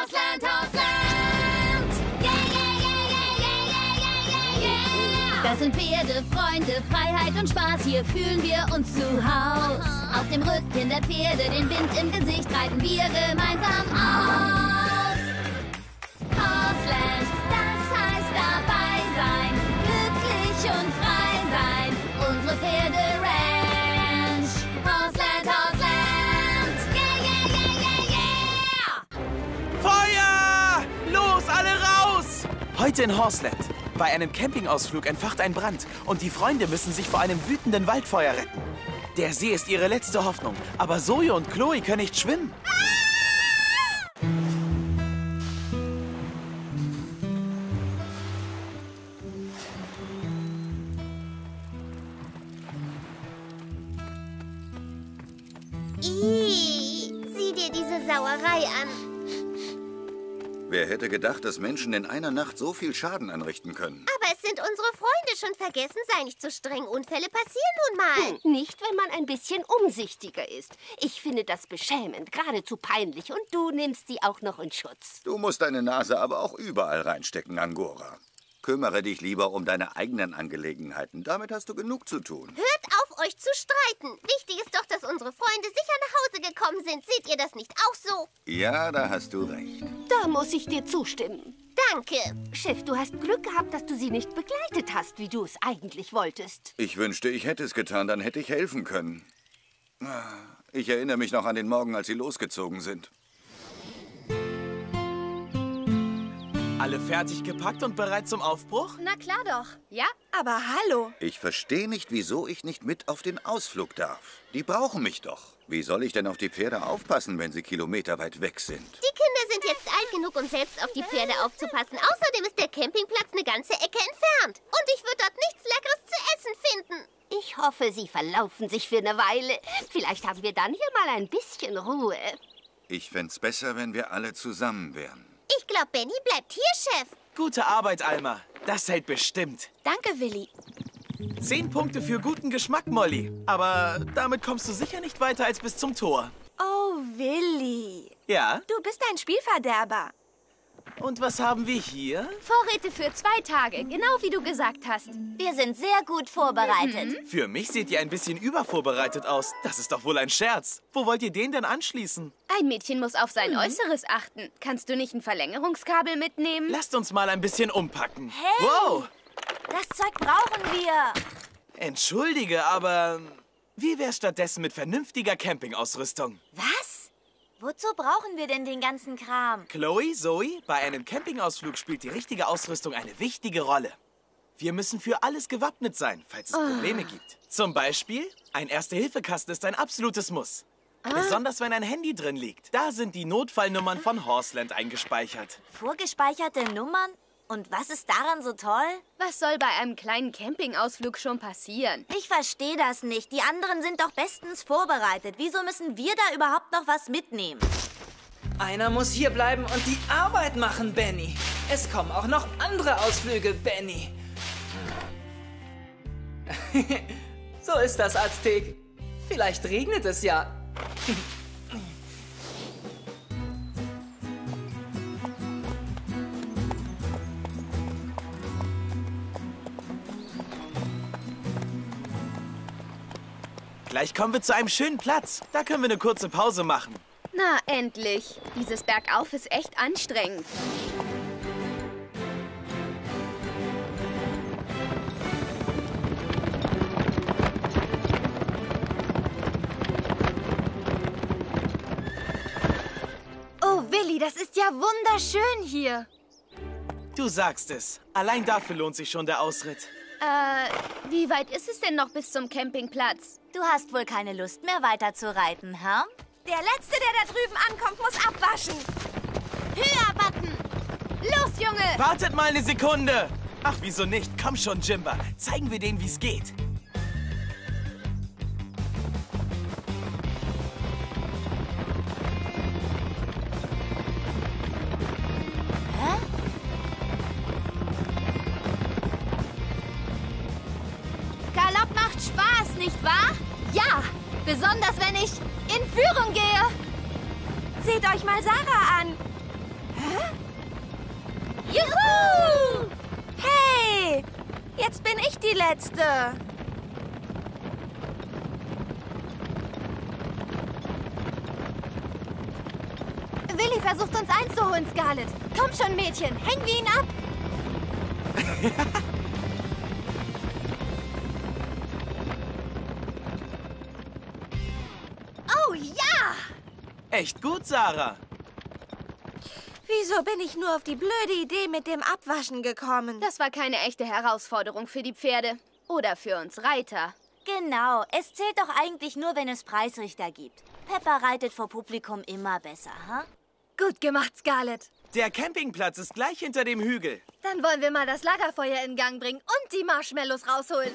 Hausland, Hausland. Yeah, yeah, yeah, yeah, yeah, yeah, yeah, yeah. Das sind Pferde, Freunde, Freiheit und Spaß. Hier fühlen wir uns zu Haus. Auf dem Rücken der Pferde, den Wind im Gesicht, reiten wir gemeinsam aus. Hausland, das heißt dabei sein, glücklich und frei sein. Unsere Pferde-Ranch. Hausland, Hausland. Yeah, yeah, yeah, yeah, yeah. Feuer! Los, alle raus! Heute in Horseland. Bei einem Campingausflug entfacht ein Brand und die Freunde müssen sich vor einem wütenden Waldfeuer retten. Der See ist ihre letzte Hoffnung, aber Zoe und Chloe können nicht schwimmen. Sieh dir diese Sauerei an. Wer hätte gedacht, dass Menschen in einer Nacht so viel Schaden anrichten können? Aber es sind unsere Freunde, schon vergessen, sei nicht so streng. Unfälle passieren nun mal. Nicht, wenn man ein bisschen umsichtiger ist. Ich finde das beschämend, geradezu peinlich. Und du nimmst sie auch noch in Schutz. Du musst deine Nase aber auch überall reinstecken, Angora. Kümmere dich lieber um deine eigenen Angelegenheiten. Damit hast du genug zu tun. Hört auf, euch zu streiten. Wichtig ist doch, dass unsere Freunde sicher nach Hause gekommen sind. Seht ihr das nicht auch so? Ja, da hast du recht. Da muss ich dir zustimmen. Danke. Chef, du hast Glück gehabt, dass du sie nicht begleitet hast, wie du es eigentlich wolltest. Ich wünschte, ich hätte es getan, dann hätte ich helfen können. Ich erinnere mich noch an den Morgen, als sie losgezogen sind. Alle fertig gepackt und bereit zum Aufbruch? Na klar doch. Ja, aber hallo. Ich verstehe nicht, wieso ich nicht mit auf den Ausflug darf. Die brauchen mich doch. Wie soll ich denn auf die Pferde aufpassen, wenn sie kilometerweit weg sind? Die Kinder sind jetzt alt genug, um selbst auf die Pferde aufzupassen. Außerdem ist der Campingplatz eine ganze Ecke entfernt. Und ich würde dort nichts Leckeres zu essen finden. Ich hoffe, sie verlaufen sich für eine Weile. Vielleicht haben wir dann hier mal ein bisschen Ruhe. Ich fänd's besser, wenn wir alle zusammen wären. Ich glaube, Benny bleibt hier, Chef. Gute Arbeit, Alma. Das hält bestimmt. Danke, Willi. 10 Punkte für guten Geschmack, Molly. Aber damit kommst du sicher nicht weiter als bis zum Tor. Oh, Willi. Ja? Du bist ein Spielverderber. Und was haben wir hier? Vorräte für 2 Tage, genau wie du gesagt hast. Wir sind sehr gut vorbereitet. Für mich seht ihr ein bisschen übervorbereitet aus. Das ist doch wohl ein Scherz. Wo wollt ihr den denn anschließen? Ein Mädchen muss auf sein Äußeres achten. Kannst du nicht ein Verlängerungskabel mitnehmen? Lasst uns mal ein bisschen umpacken. Hey! Wow! Das Zeug brauchen wir. Entschuldige, aber wie wär's stattdessen mit vernünftiger Campingausrüstung? Was? Wozu brauchen wir denn den ganzen Kram? Chloe, Zoe, bei einem Campingausflug spielt die richtige Ausrüstung eine wichtige Rolle. Wir müssen für alles gewappnet sein, falls es Probleme gibt. Zum Beispiel, ein Erste-Hilfe-Kasten ist ein absolutes Muss. Besonders wenn ein Handy drin liegt. Da sind die Notfallnummern von Horseland eingespeichert. Vorgespeicherte Nummern? Und was ist daran so toll? Was soll bei einem kleinen Campingausflug schon passieren? Ich verstehe das nicht. Die anderen sind doch bestens vorbereitet. Wieso müssen wir da überhaupt noch was mitnehmen? Einer muss hier bleiben und die Arbeit machen, Benny. Es kommen auch noch andere Ausflüge, Benny. So ist das, Aztek. Vielleicht regnet es ja. Gleich kommen wir zu einem schönen Platz. Da können wir eine kurze Pause machen. Na, endlich. Dieses Bergauf ist echt anstrengend. Oh, Willi, das ist ja wunderschön hier. Du sagst es. Allein dafür lohnt sich schon der Ausritt. Wie weit ist es denn noch bis zum Campingplatz? Du hast wohl keine Lust mehr weiter zu reiten, hä? Der Letzte, der da drüben ankommt, muss abwaschen. Höher, Button! Los, Junge! Wartet mal eine Sekunde! Ach, wieso nicht? Komm schon, Jimba. Zeigen wir denen, wie es geht. Galopp macht Spaß, nicht wahr? Ja, besonders wenn ich in Führung gehe. Seht euch mal Sarah an. Juhu! Hey! Jetzt bin ich die Letzte. Willi versucht uns einzuholen, Scarlett. Komm schon, Mädchen. Hängen wir ihn ab. Oh, ja! Echt gut, Sarah. Wieso bin ich nur auf die blöde Idee mit dem Abwaschen gekommen? Das war keine echte Herausforderung für die Pferde. Oder für uns Reiter. Genau. Es zählt doch eigentlich nur, wenn es Preisrichter gibt. Peppa reitet vor Publikum immer besser, ha? Gut gemacht, Scarlett. Der Campingplatz ist gleich hinter dem Hügel. Dann wollen wir mal das Lagerfeuer in Gang bringen und die Marshmallows rausholen.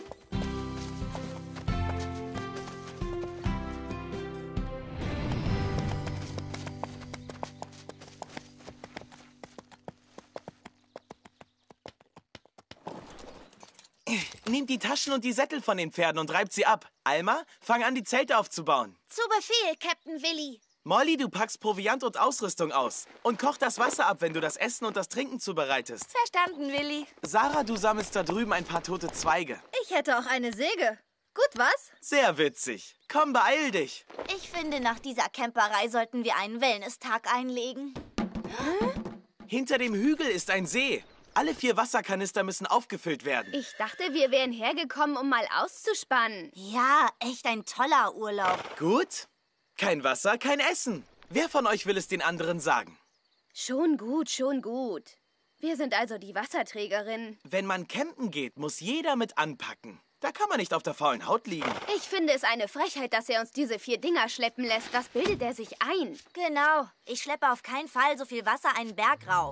Nehmt die Taschen und die Sättel von den Pferden und reibt sie ab. Alma, fang an, die Zelte aufzubauen. Zu Befehl, Captain Willi. Molly, du packst Proviant und Ausrüstung aus. Und koch das Wasser ab, wenn du das Essen und das Trinken zubereitest. Verstanden, Willi. Sarah, du sammelst da drüben ein paar tote Zweige. Ich hätte auch eine Säge. Gut, was? Sehr witzig. Komm, beeil dich. Ich finde, nach dieser Camperei sollten wir einen Wellness-Tag einlegen. Hinter dem Hügel ist ein See. Alle 4 Wasserkanister müssen aufgefüllt werden. Ich dachte, wir wären hergekommen, um mal auszuspannen. Ja, echt ein toller Urlaub. Gut. Kein Wasser, kein Essen. Wer von euch will es den anderen sagen? Schon gut, schon gut. Wir sind also die Wasserträgerinnen. Wenn man campen geht, muss jeder mit anpacken. Da kann man nicht auf der faulen Haut liegen. Ich finde es eine Frechheit, dass er uns diese 4 Dinger schleppen lässt. Was bildet er sich ein? Genau. Ich schleppe auf keinen Fall so viel Wasser einen Berg rauf.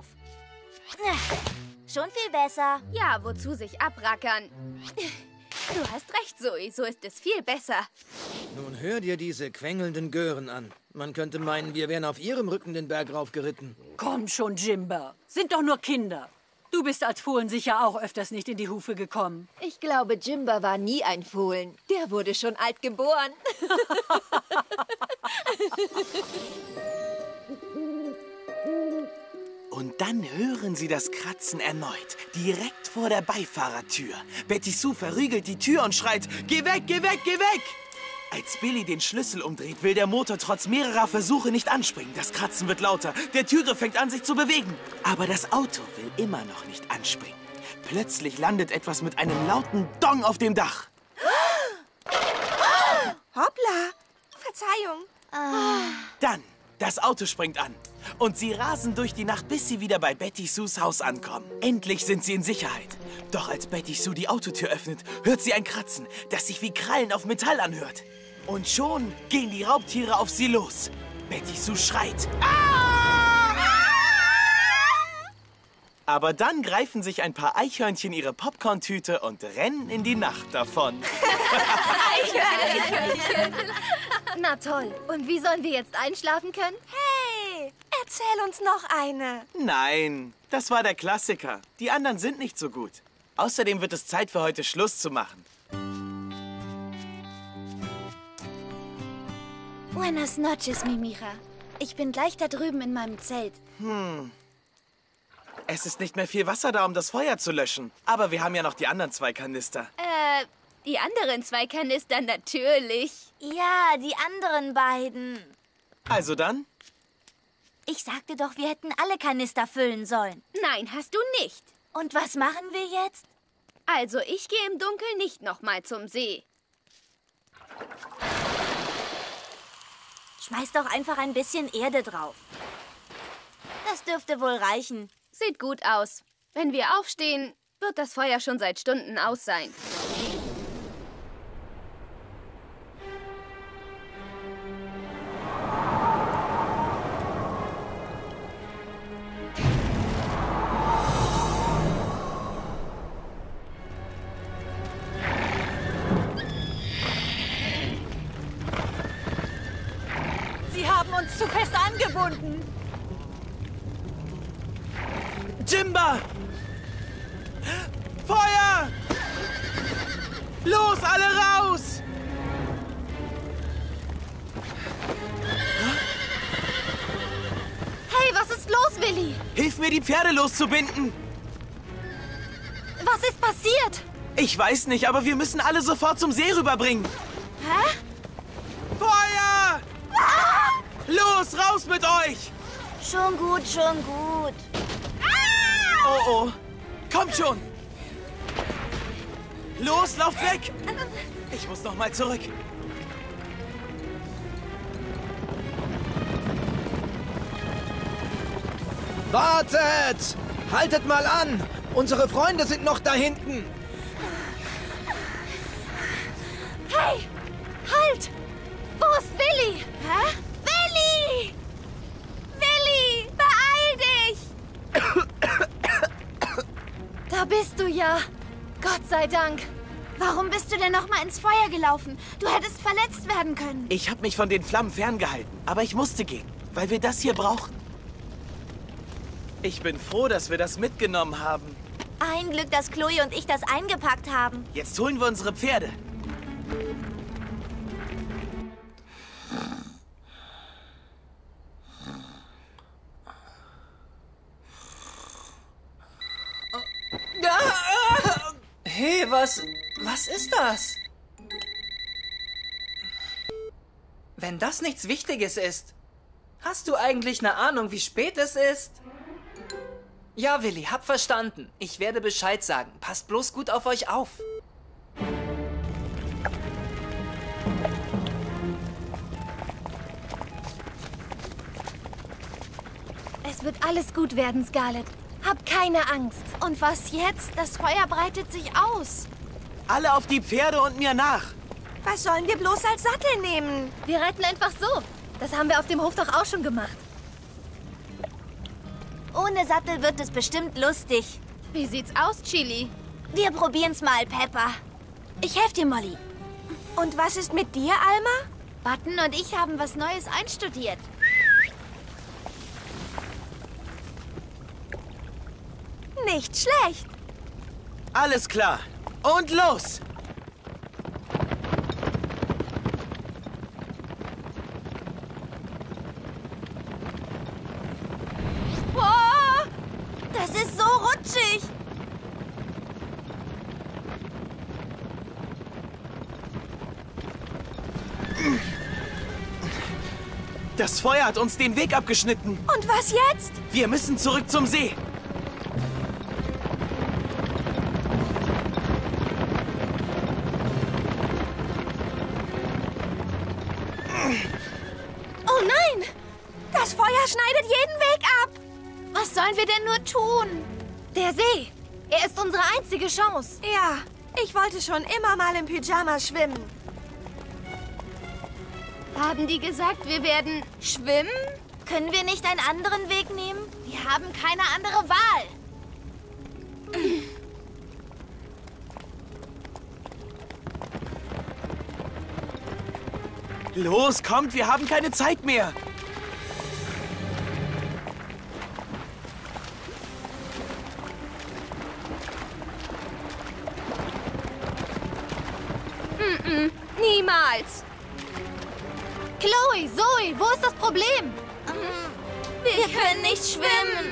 Schon viel besser. Ja, wozu sich abrackern? Du hast recht, Zoe. So ist es viel besser. Nun hör dir diese quengelnden Gören an. Man könnte meinen, wir wären auf ihrem Rücken den Berg raufgeritten. Komm schon, Jimba. Sind doch nur Kinder. Du bist als Fohlen sicher auch öfters nicht in die Hufe gekommen. Ich glaube, Jimba war nie ein Fohlen. Der wurde schon alt geboren. Und dann hören sie das Kratzen erneut, direkt vor der Beifahrertür. Betty Sue verriegelt die Tür und schreit, geh weg, geh weg, geh weg! Als Billy den Schlüssel umdreht, will der Motor trotz mehrerer Versuche nicht anspringen. Das Kratzen wird lauter, der Türgriff fängt an, sich zu bewegen. Aber das Auto will immer noch nicht anspringen. Plötzlich landet etwas mit einem lauten Dong auf dem Dach. Hoppla! Verzeihung. Dann, das Auto springt an. Und sie rasen durch die Nacht, bis sie wieder bei Betty Sues Haus ankommen. Endlich sind sie in Sicherheit. Doch als Betty Sue die Autotür öffnet, hört sie ein Kratzen, das sich wie Krallen auf Metall anhört. Und schon gehen die Raubtiere auf sie los. Betty Sue schreit. Ah! Aber dann greifen sich ein paar Eichhörnchen ihre Popcorn-Tüte und rennen in die Nacht davon. Eichhörnchen. Na toll. Und wie sollen wir jetzt einschlafen können? Hey, erzähl uns noch eine. Nein, das war der Klassiker. Die anderen sind nicht so gut. Außerdem wird es Zeit für heute Schluss zu machen. Buenas noches, Mimira. Ich bin gleich da drüben in meinem Zelt. Es ist nicht mehr viel Wasser da, um das Feuer zu löschen. Aber wir haben ja noch die anderen 2 Kanister. Die anderen 2 Kanister natürlich. Ja, die anderen beiden. Also dann? Ich sagte doch, wir hätten alle Kanister füllen sollen. Nein, hast du nicht. Und was machen wir jetzt? Also, ich gehe im Dunkeln nicht nochmal zum See. Schmeiß doch einfach ein bisschen Erde drauf. Das dürfte wohl reichen. Sieht gut aus. Wenn wir aufstehen, wird das Feuer schon seit Stunden aus sein. Sie haben uns zu fest angebunden. Jimba! Feuer! Los, alle raus! Hey, was ist ist los, Willi? Hilf mir, die Pferde loszubinden. Was ist passiert? Ich weiß nicht, aber wir müssen alle sofort zum See rüberbringen. Hä? Feuer! Ah! Los, raus mit euch! Schon gut, schon gut. Oh, oh. Kommt schon! Los, lauft weg! Ich muss noch mal zurück. Wartet! Haltet mal an! Unsere Freunde sind noch da hinten! Hey! Halt! Wo ist Willi? Hä? Willi! Willi! Beeil dich! Da bist du ja. Gott sei Dank. Warum bist du denn noch mal ins Feuer gelaufen? Du hättest verletzt werden können. Ich habe mich von den Flammen ferngehalten, aber ich musste gehen, weil wir das hier brauchen. Ich bin froh, dass wir das mitgenommen haben. Ein Glück, dass Chloe und ich das eingepackt haben. Jetzt holen wir unsere Pferde. Hey, was ist das? Wenn das nichts Wichtiges ist, hast du eigentlich eine Ahnung, wie spät es ist? Ja, Willi, hab verstanden. Ich werde Bescheid sagen. Passt bloß gut auf euch auf. Es wird alles gut werden, Scarlett. Hab keine Angst. Und was jetzt? Das Feuer breitet sich aus. Alle auf die Pferde und mir nach. Was sollen wir bloß als Sattel nehmen? Wir reiten einfach so. Das haben wir auf dem Hof doch auch schon gemacht. Ohne Sattel wird es bestimmt lustig. Wie sieht's aus, Chili? Wir probieren's mal, Peppa. Ich helfe dir, Molly. Und was ist mit dir, Alma? Button und ich haben was Neues einstudiert. Nicht schlecht. Alles klar. Und los! Boah, das ist so rutschig. Das Feuer hat uns den Weg abgeschnitten. Und was jetzt? Wir müssen zurück zum See. Oh nein! Das Feuer schneidet jeden Weg ab. Was sollen wir denn nur tun? Der See. Er ist unsere einzige Chance. Ja, ich wollte schon immer mal im Pyjama schwimmen. Haben die gesagt, wir werden schwimmen? Können wir nicht einen anderen Weg nehmen? Wir haben keine andere Wahl. Los, kommt, wir haben keine Zeit mehr. Niemals. Chloe, Zoe, wo ist das Problem? Wir können nicht schwimmen.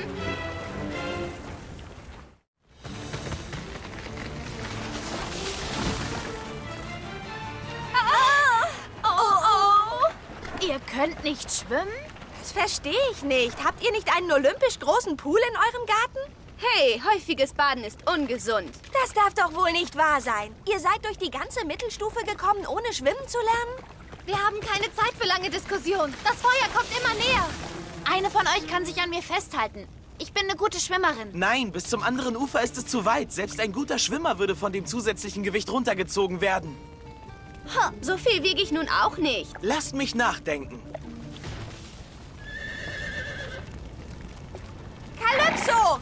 Ihr könnt nicht schwimmen? Das verstehe ich nicht. Habt ihr nicht einen olympisch großen Pool in eurem Garten? Hey, häufiges Baden ist ungesund. Das darf doch wohl nicht wahr sein. Ihr seid durch die ganze Mittelstufe gekommen, ohne schwimmen zu lernen? Wir haben keine Zeit für lange Diskussionen. Das Feuer kommt immer näher. Eine von euch kann sich an mir festhalten. Ich bin eine gute Schwimmerin. Nein, bis zum anderen Ufer ist es zu weit. Selbst ein guter Schwimmer würde von dem zusätzlichen Gewicht runtergezogen werden. So viel wiege ich nun auch nicht. Lasst mich nachdenken. Kalypso!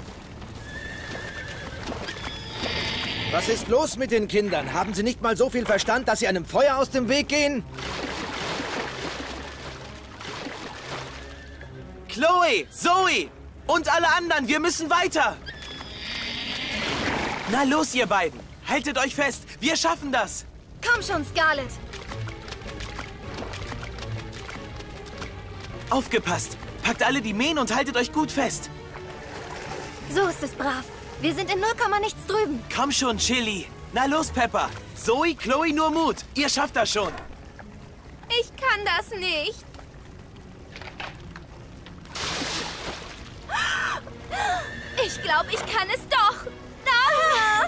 Was ist los mit den Kindern? Haben sie nicht mal so viel Verstand, dass sie einem Feuer aus dem Weg gehen? Chloe, Zoe und alle anderen, wir müssen weiter. Na los, ihr beiden. Haltet euch fest, wir schaffen das. Komm schon, Scarlett. Aufgepasst. Packt alle die Mähen und haltet euch gut fest. So ist es brav. Wir sind in 0, nichts drüben. Komm schon, Chili. Na los, Pepper. Zoe, Chloe, nur Mut. Ihr schafft das schon. Ich kann das nicht. Ich glaube, ich kann es doch. Ah!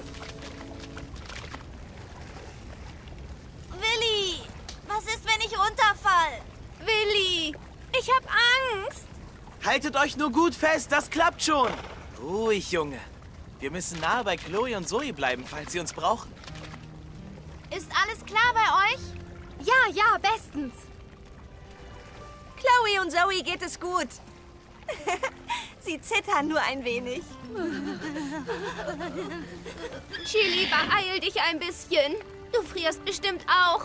Willi, was ist, wenn ich runterfall? Willi, ich hab Angst. Haltet euch nur gut fest, das klappt schon. Ruhig, Junge. Wir müssen nahe bei Chloe und Zoe bleiben, falls sie uns brauchen. Ist alles klar bei euch? Ja, bestens. Chloe und Zoe geht es gut. Sie zittern nur ein wenig. Chili, beeil dich ein bisschen. Du frierst bestimmt auch.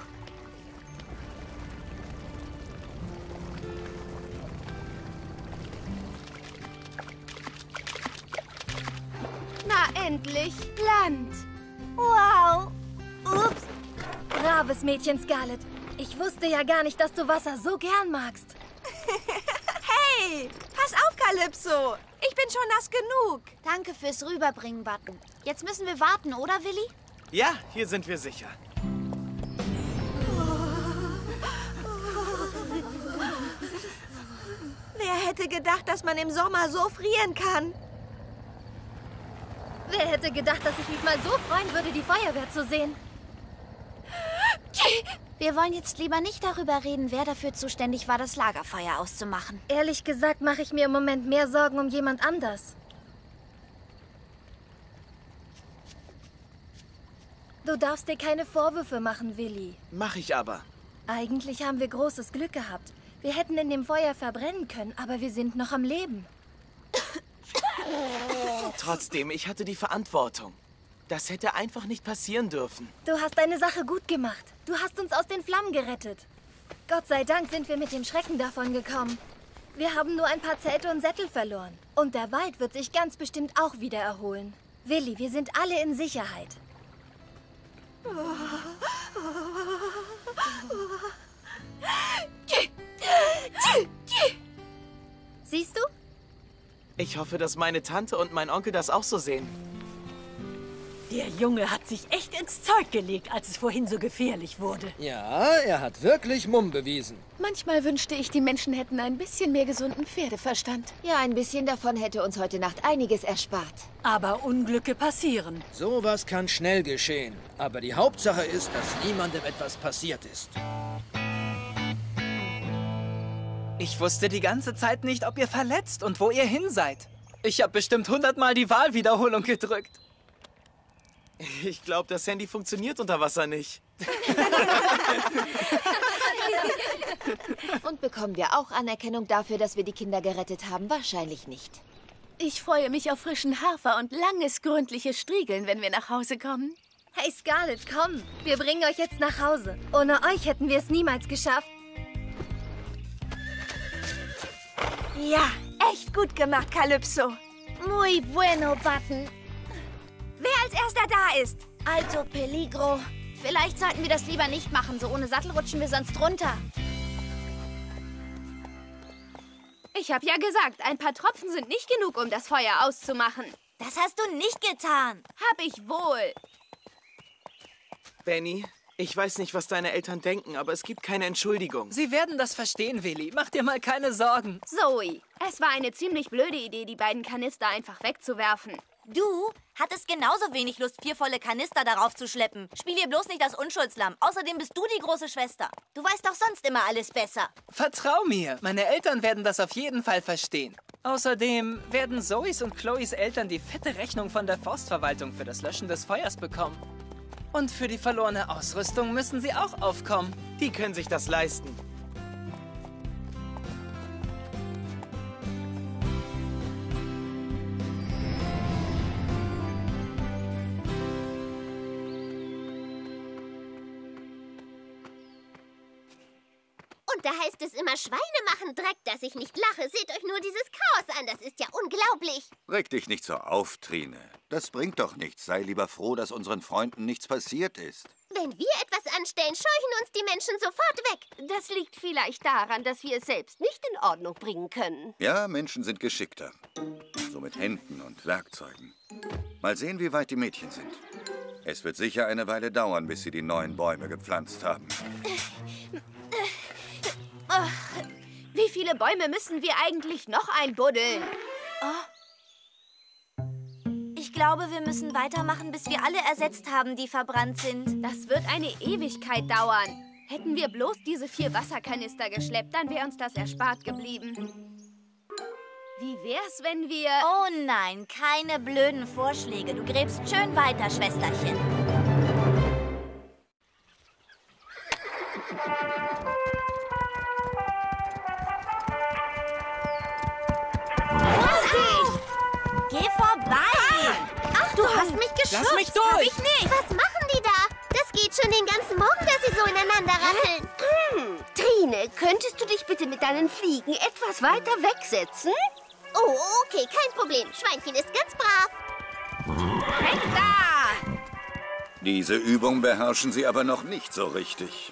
Na, endlich. Land. Wow. Ups. Braves Mädchen, Scarlett. Ich wusste ja gar nicht, dass du Wasser so gern magst. Hey, pass auf, Calypso. Ich bin schon nass genug. Danke fürs Rüberbringen, Button. Jetzt müssen wir warten, oder, Willi? Ja, hier sind wir sicher. Wer hätte gedacht, dass man im Sommer so frieren kann? Wer hätte gedacht, dass ich mich mal so freuen würde, die Feuerwehr zu sehen? Wir wollen jetzt lieber nicht darüber reden, wer dafür zuständig war, das Lagerfeuer auszumachen. Ehrlich gesagt mache ich mir im Moment mehr Sorgen um jemand anders. Du darfst dir keine Vorwürfe machen, Willi. Mach ich aber. Eigentlich haben wir großes Glück gehabt. Wir hätten in dem Feuer verbrennen können, aber wir sind noch am Leben. Trotzdem, ich hatte die Verantwortung. Das hätte einfach nicht passieren dürfen. Du hast deine Sache gut gemacht. Du hast uns aus den Flammen gerettet. Gott sei Dank sind wir mit dem Schrecken davon gekommen. Wir haben nur ein paar Zelte und Sättel verloren. Und der Wald wird sich ganz bestimmt auch wieder erholen. Willi, wir sind alle in Sicherheit. Siehst du? Ich hoffe, dass meine Tante und mein Onkel das auch so sehen. Der Junge hat sich echt ins Zeug gelegt, als es vorhin so gefährlich wurde. Ja, er hat wirklich Mumm bewiesen. Manchmal wünschte ich, die Menschen hätten ein bisschen mehr gesunden Pferdeverstand. Ja, ein bisschen davon hätte uns heute Nacht einiges erspart. Aber Unglücke passieren. Sowas kann schnell geschehen. Aber die Hauptsache ist, dass niemandem etwas passiert ist. Ich wusste die ganze Zeit nicht, ob ihr verletzt und wo ihr hin seid. Ich habe bestimmt 100-mal die Wahlwiederholung gedrückt. Ich glaube, das Handy funktioniert unter Wasser nicht. Und bekommen wir auch Anerkennung dafür, dass wir die Kinder gerettet haben? Wahrscheinlich nicht. Ich freue mich auf frischen Hafer und langes, gründliches Striegeln, wenn wir nach Hause kommen. Hey Scarlett, komm. Wir bringen euch jetzt nach Hause. Ohne euch hätten wir es niemals geschafft. Ja, echt gut gemacht, Calypso. Muy bueno, Button. Wer als erster da ist? Also, Peligro. Vielleicht sollten wir das lieber nicht machen. So ohne Sattel rutschen wir sonst runter. Ich habe ja gesagt, ein paar Tropfen sind nicht genug, um das Feuer auszumachen. Das hast du nicht getan. Hab ich wohl. Benny, ich weiß nicht, was deine Eltern denken, aber es gibt keine Entschuldigung. Sie werden das verstehen, Willi. Mach dir mal keine Sorgen. Zoe, es war eine ziemlich blöde Idee, die beiden Kanister einfach wegzuwerfen. Du hattest genauso wenig Lust, 4 volle Kanister darauf zu schleppen. Spiel dir bloß nicht das Unschuldslamm. Außerdem bist du die große Schwester. Du weißt doch sonst immer alles besser. Vertrau mir. Meine Eltern werden das auf jeden Fall verstehen. Außerdem werden Zoes und Chloes Eltern die fette Rechnung von der Forstverwaltung für das Löschen des Feuers bekommen. Und für die verlorene Ausrüstung müssen sie auch aufkommen. Die können sich das leisten. Und Da heißt es immer, Schweine machen Dreck, dass ich nicht lache. Seht euch nur dieses Chaos an, das ist ja unglaublich. Reg dich nicht so auf, Trine. Das bringt doch nichts. Sei lieber froh, dass unseren Freunden nichts passiert ist. Wenn wir etwas anstellen, scheuchen uns die Menschen sofort weg. Das liegt vielleicht daran, dass wir es selbst nicht in Ordnung bringen können. Ja, Menschen sind geschickter. So mit Händen und Werkzeugen. Mal sehen, wie weit die Mädchen sind. Es wird sicher eine Weile dauern, bis sie die neuen Bäume gepflanzt haben. Wie viele Bäume müssen wir eigentlich noch einbuddeln? Ich glaube, wir müssen weitermachen, bis wir alle ersetzt haben, die verbrannt sind. Das wird eine Ewigkeit dauern. Hätten wir bloß diese 4 Wasserkanister geschleppt, dann wäre uns das erspart geblieben. Wie wär's, wenn wir... Oh nein, keine blöden Vorschläge. Du gräbst schön weiter, Schwesterchen. Vorsicht! Geh vorbei! Ach, du hast mich geschubst. Lass mich durch! Hab ich nicht. Was machen die da? Das geht schon den ganzen Morgen, dass sie so ineinander rasseln. Trine, könntest du dich bitte mit deinen Fliegen etwas weiter wegsetzen? Oh, okay, kein Problem. Schweinchen ist ganz brav. Weg da! Diese Übung beherrschen sie aber noch nicht so richtig.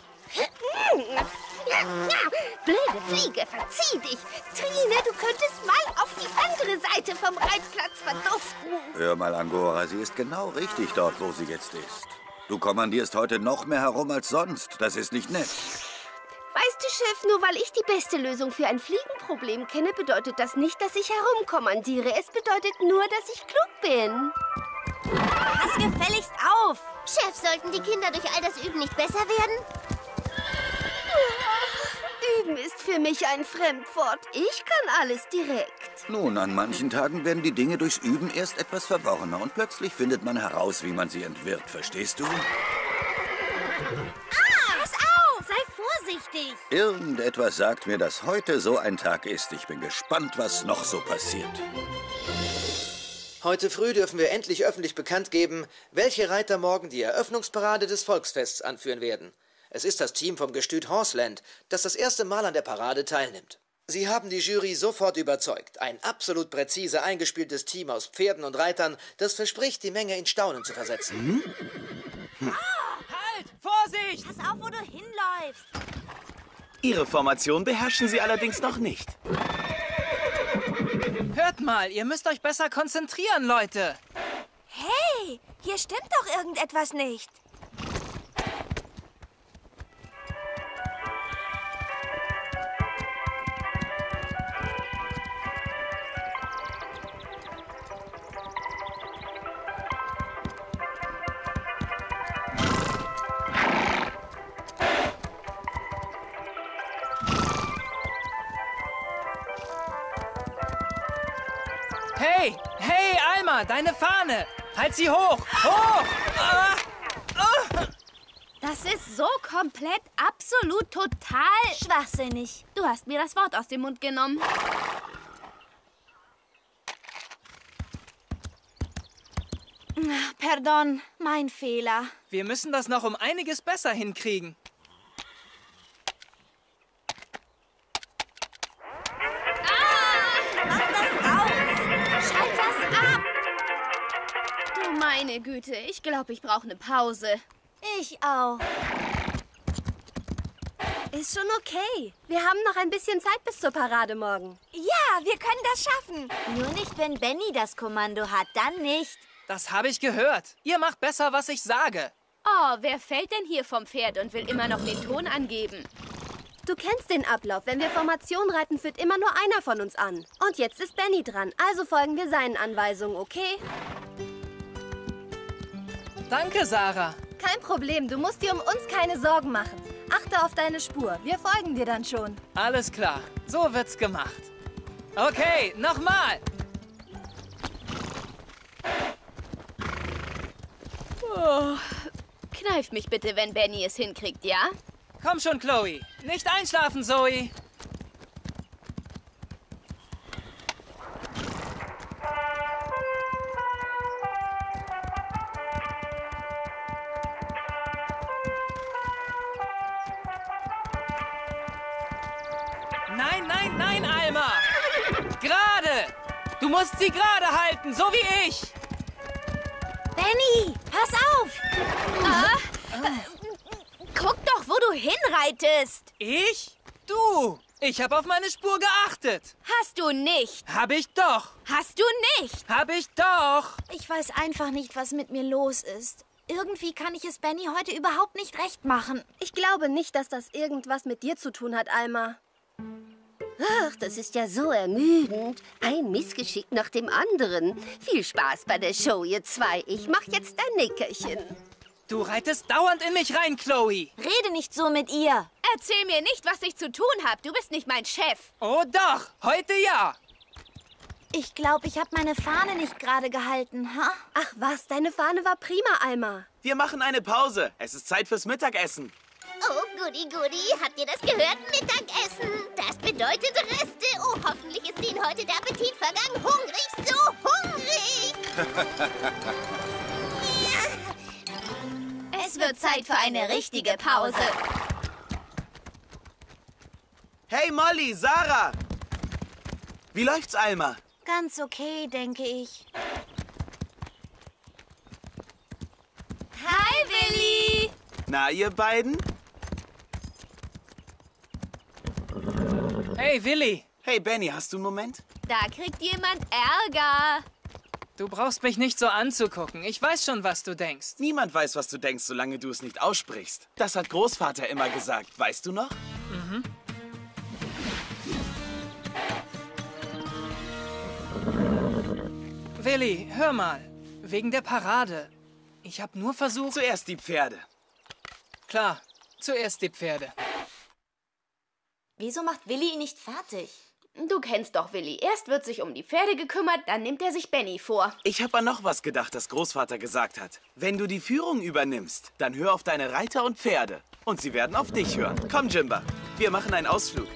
Blöde Fliege, verzieh dich! Trine, du könntest mal auf die andere Seite vom Reitplatz verduften. Hör mal, Angora, sie ist genau richtig dort, wo sie jetzt ist. Du kommandierst heute noch mehr herum als sonst. Das ist nicht nett. Weißt du, Chef, nur weil ich die beste Lösung für ein Fliegenproblem kenne, bedeutet das nicht, dass ich herumkommandiere. Es bedeutet nur, dass ich klug bin. Pass gefälligst auf! Chef, sollten die Kinder durch all das Üben nicht besser werden? Üben ist für mich ein Fremdwort. Ich kann alles direkt. Nun, an manchen Tagen werden die Dinge durchs Üben erst etwas verworrener und plötzlich findet man heraus, wie man sie entwirrt. Verstehst du? Pass auf! Sei vorsichtig! Irgendetwas sagt mir, dass heute so ein Tag ist. Ich bin gespannt, was noch so passiert. Heute früh dürfen wir endlich öffentlich bekannt geben, welche Reiter morgen die Eröffnungsparade des Volksfests anführen werden. Es ist das Team vom Gestüt Horseland, das das erste Mal an der Parade teilnimmt. Sie haben die Jury sofort überzeugt. Ein absolut präzise eingespieltes Team aus Pferden und Reitern, das verspricht, die Menge in Staunen zu versetzen. Halt! Vorsicht! Pass auf, wo du hinläufst. Ihre Formation beherrschen Sie allerdings noch nicht. Hört mal, ihr müsst euch besser konzentrieren, Leute. Hey, hier stimmt doch irgendetwas nicht. Hey, hey, Alma, deine Fahne! Halt sie hoch! Hoch! Das ist so komplett, absolut, total schwachsinnig. Du hast mir das Wort aus dem Mund genommen. Pardon, mein Fehler. Wir müssen das noch um einiges besser hinkriegen. Meine Güte, ich glaube, ich brauche eine Pause. Ich auch. Ist schon okay. Wir haben noch ein bisschen Zeit bis zur Parade morgen. Ja, wir können das schaffen. Nur nicht, wenn Benny das Kommando hat, dann nicht. Das habe ich gehört. Ihr macht besser, was ich sage. Oh, wer fällt denn hier vom Pferd und will immer noch den Ton angeben? Du kennst den Ablauf. Wenn wir Formation reiten, führt immer nur einer von uns an. Und jetzt ist Benny dran. Also folgen wir seinen Anweisungen, okay? Danke, Sarah. Kein Problem, du musst dir um uns keine Sorgen machen. Achte auf deine Spur, wir folgen dir dann schon. Alles klar, so wird's gemacht. Okay, nochmal. Oh, kneif mich bitte, wenn Benny es hinkriegt, ja? Komm schon, Chloe. Nicht einschlafen, Zoe. Nein, nein, nein, Alma! Gerade! Du musst sie gerade halten, so wie ich! Benny, pass auf! Guck doch, wo du hinreitest! Ich? Du! Ich habe auf meine Spur geachtet! Hast du nicht! Hab ich doch! Hast du nicht! Hab ich doch! Ich weiß einfach nicht, was mit mir los ist. Irgendwie kann ich es Benny heute überhaupt nicht recht machen. Ich glaube nicht, dass das irgendwas mit dir zu tun hat, Alma. Ach, das ist ja so ermüdend. Ein Missgeschick nach dem anderen. Viel Spaß bei der Show, ihr zwei. Ich mach jetzt ein Nickerchen. Du reitest dauernd in mich rein, Chloe. Rede nicht so mit ihr. Erzähl mir nicht, was ich zu tun habe. Du bist nicht mein Chef. Oh doch, heute ja. Ich glaube, ich habe meine Fahne nicht gerade gehalten, ha? Ach was, deine Fahne war prima, Alma. Wir machen eine Pause. Es ist Zeit fürs Mittagessen. Oh, goody, goody. Habt ihr das gehört? Mittagessen. Das bedeutet Reste. Oh, hoffentlich ist Ihnen heute der Appetit vergangen. Hungrig, so hungrig. Es wird Zeit für eine richtige Pause. Hey Molly, Sarah! Wie läuft's, Alma? Ganz okay, denke ich. Hi, Willi! Na, ihr beiden? Hey, Willi. Hey, Benny, hast du einen Moment? Da kriegt jemand Ärger. Du brauchst mich nicht so anzugucken. Ich weiß schon, was du denkst. Niemand weiß, was du denkst, solange du es nicht aussprichst. Das hat Großvater immer gesagt. Weißt du noch? Mhm. Willi, hör mal. Wegen der Parade. Ich habe nur versucht... Zuerst die Pferde. Klar, zuerst die Pferde. Wieso macht Willi ihn nicht fertig? Du kennst doch Willi. Erst wird sich um die Pferde gekümmert, dann nimmt er sich Benny vor. Ich habe an noch was gedacht, das Großvater gesagt hat. Wenn du die Führung übernimmst, dann hör auf deine Reiter und Pferde. Und sie werden auf dich hören. Komm, Jimba, wir machen einen Ausflug.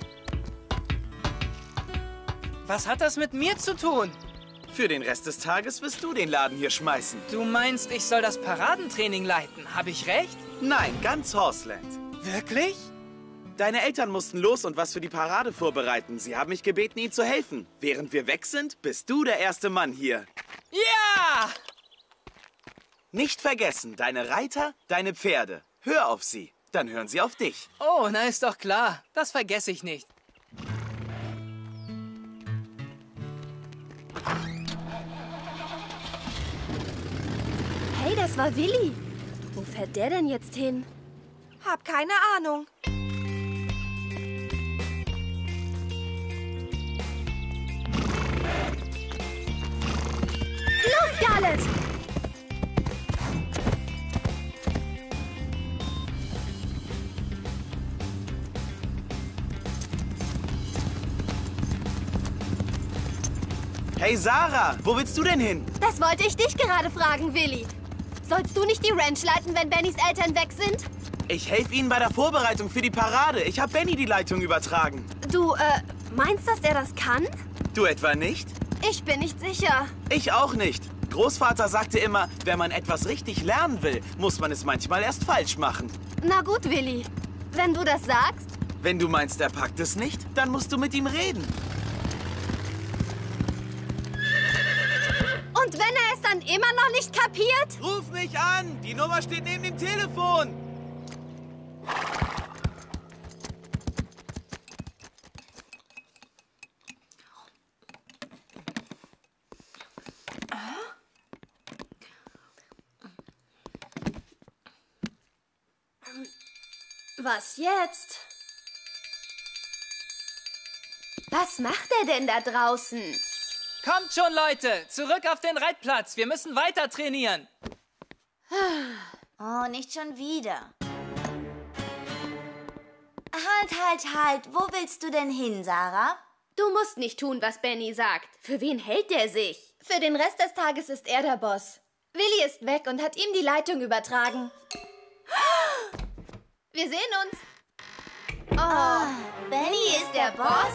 Was hat das mit mir zu tun? Für den Rest des Tages wirst du den Laden hier schmeißen. Du meinst, ich soll das Paradentraining leiten? Habe ich recht? Nein, ganz Horseland. Wirklich? Deine Eltern mussten los und was für die Parade vorbereiten. Sie haben mich gebeten, ihnen zu helfen. Während wir weg sind, bist du der erste Mann hier. Ja! Nicht vergessen, deine Reiter, deine Pferde. Hör auf sie, dann hören sie auf dich. Oh, na ist doch klar. Das vergesse ich nicht. Hey, das war Willi. Wo fährt der denn jetzt hin? Hab keine Ahnung. Los, Scarlett! Hey, Sarah, wo willst du denn hin? Das wollte ich dich gerade fragen, Willi. Sollst du nicht die Ranch leiten, wenn Bennys Eltern weg sind? Ich helfe ihnen bei der Vorbereitung für die Parade. Ich habe Benny die Leitung übertragen. Du, meinst, dass er das kann? Du etwa nicht? Ich bin nicht sicher. Ich auch nicht. Großvater sagte immer, wenn man etwas richtig lernen will, muss man es manchmal erst falsch machen. Na gut, Willi. Wenn du das sagst. Wenn du meinst, er packt es nicht, dann musst du mit ihm reden. Und wenn er es dann immer noch nicht kapiert? Ruf mich an! Die Nummer steht neben dem Telefon! Was jetzt? Was macht er denn da draußen? Kommt schon, Leute! Zurück auf den Reitplatz! Wir müssen weiter trainieren! Oh, nicht schon wieder. Halt! Wo willst du denn hin, Sarah? Du musst nicht tun, was Benny sagt. Für wen hält er sich? Für den Rest des Tages ist er der Boss. Willi ist weg und hat ihm die Leitung übertragen. Wir sehen uns. Oh, Benny ist der Boss?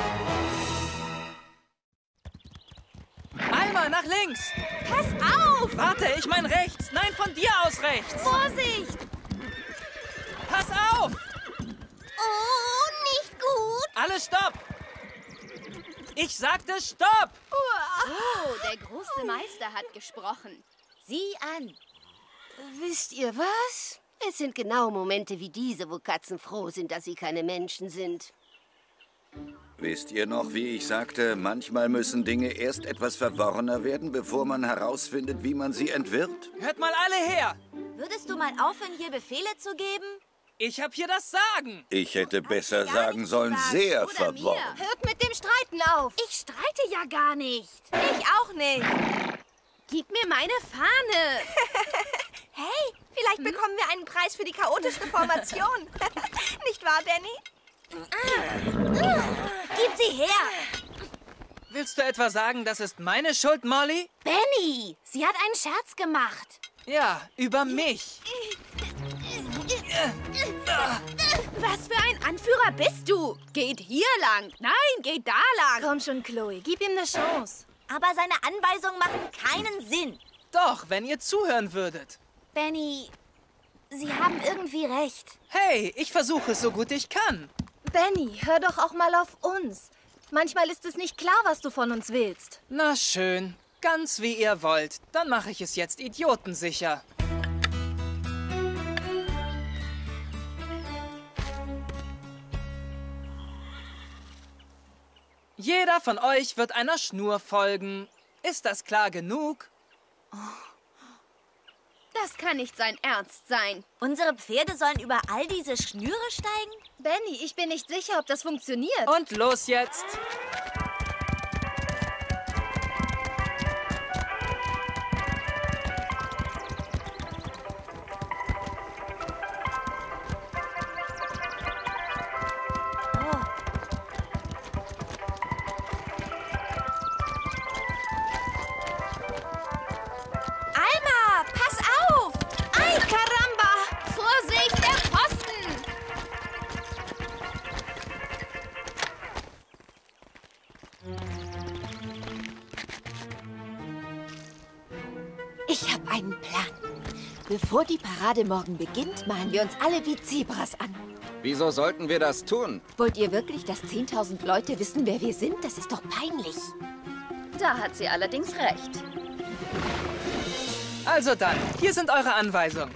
Alma, nach links! Pass auf! Warte, ich mein rechts! Nein, von dir aus rechts! Vorsicht! Pass auf! Oh, nicht gut. Alle stopp! Ich sagte stopp! Oh, der große Meister hat gesprochen. Sieh an. Wisst ihr was? Es sind genau Momente wie diese, wo Katzen froh sind, dass sie keine Menschen sind. Wisst ihr noch, wie ich sagte, manchmal müssen Dinge erst etwas verworrener werden, bevor man herausfindet, wie man sie entwirrt? Hört mal alle her! Würdest du mal aufhören, hier Befehle zu geben? Ich hab hier das Sagen. Ich hätte besser sagen sollen, sehr verworren. Hört mit dem Streiten auf. Ich streite ja gar nicht. Ich auch nicht. Gib mir meine Fahne. Hey, vielleicht bekommen wir einen Preis für die chaotischste Formation. Nicht wahr, Benny? Gib sie her! Willst du etwa sagen, das ist meine Schuld, Molly? Benny, sie hat einen Scherz gemacht. Ja, über mich. Was für ein Anführer bist du? Geht hier lang. Nein, geht da lang. Komm schon, Chloe, gib ihm eine Chance. Aber seine Anweisungen machen keinen Sinn. Doch, wenn ihr zuhören würdet. Benny, Sie haben irgendwie recht. Hey, ich versuche es so gut ich kann. Benny, hör doch auch mal auf uns. Manchmal ist es nicht klar, was du von uns willst. Na schön, ganz wie ihr wollt. Dann mache ich es jetzt idiotensicher. Jeder von euch wird einer Schnur folgen. Ist das klar genug? Das kann nicht sein Ernst sein. Unsere Pferde sollen über all diese Schnüre steigen? Benny, ich bin nicht sicher, ob das funktioniert. Und los jetzt! Ich habe einen Plan. Bevor die Parade morgen beginnt, malen wir uns alle wie Zebras an. Wieso sollten wir das tun? Wollt ihr wirklich, dass 10.000 Leute wissen, wer wir sind? Das ist doch peinlich. Da hat sie allerdings recht. Also dann, hier sind eure Anweisungen.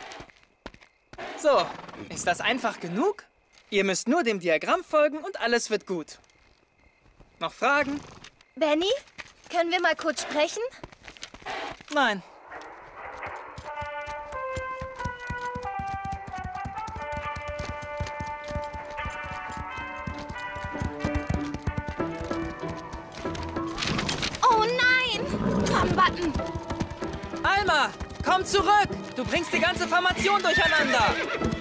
So, ist das einfach genug? Ihr müsst nur dem Diagramm folgen und alles wird gut. Noch Fragen? Benny, können wir mal kurz sprechen? Nein. Oh nein! Komm, Button! Alma, komm zurück! Du bringst die ganze Formation durcheinander!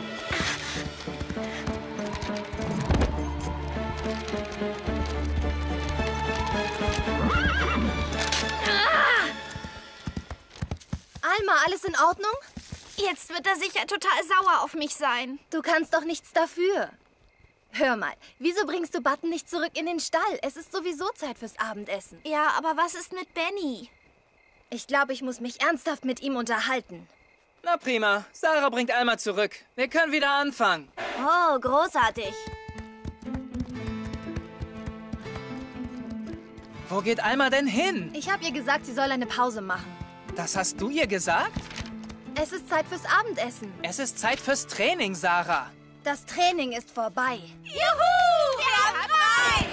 Alma, alles in Ordnung? Jetzt wird er sicher total sauer auf mich sein. Du kannst doch nichts dafür. Hör mal, wieso bringst du Button nicht zurück in den Stall? Es ist sowieso Zeit fürs Abendessen. Ja, aber was ist mit Benny? Ich glaube, ich muss mich ernsthaft mit ihm unterhalten. Na prima, Sarah bringt Alma zurück. Wir können wieder anfangen. Oh, großartig. Wo geht Alma denn hin? Ich habe ihr gesagt, sie soll eine Pause machen. Das hast du ihr gesagt? Es ist Zeit fürs Abendessen. Es ist Zeit fürs Training, Sarah. Das Training ist vorbei. Juhu! Wir haben frei!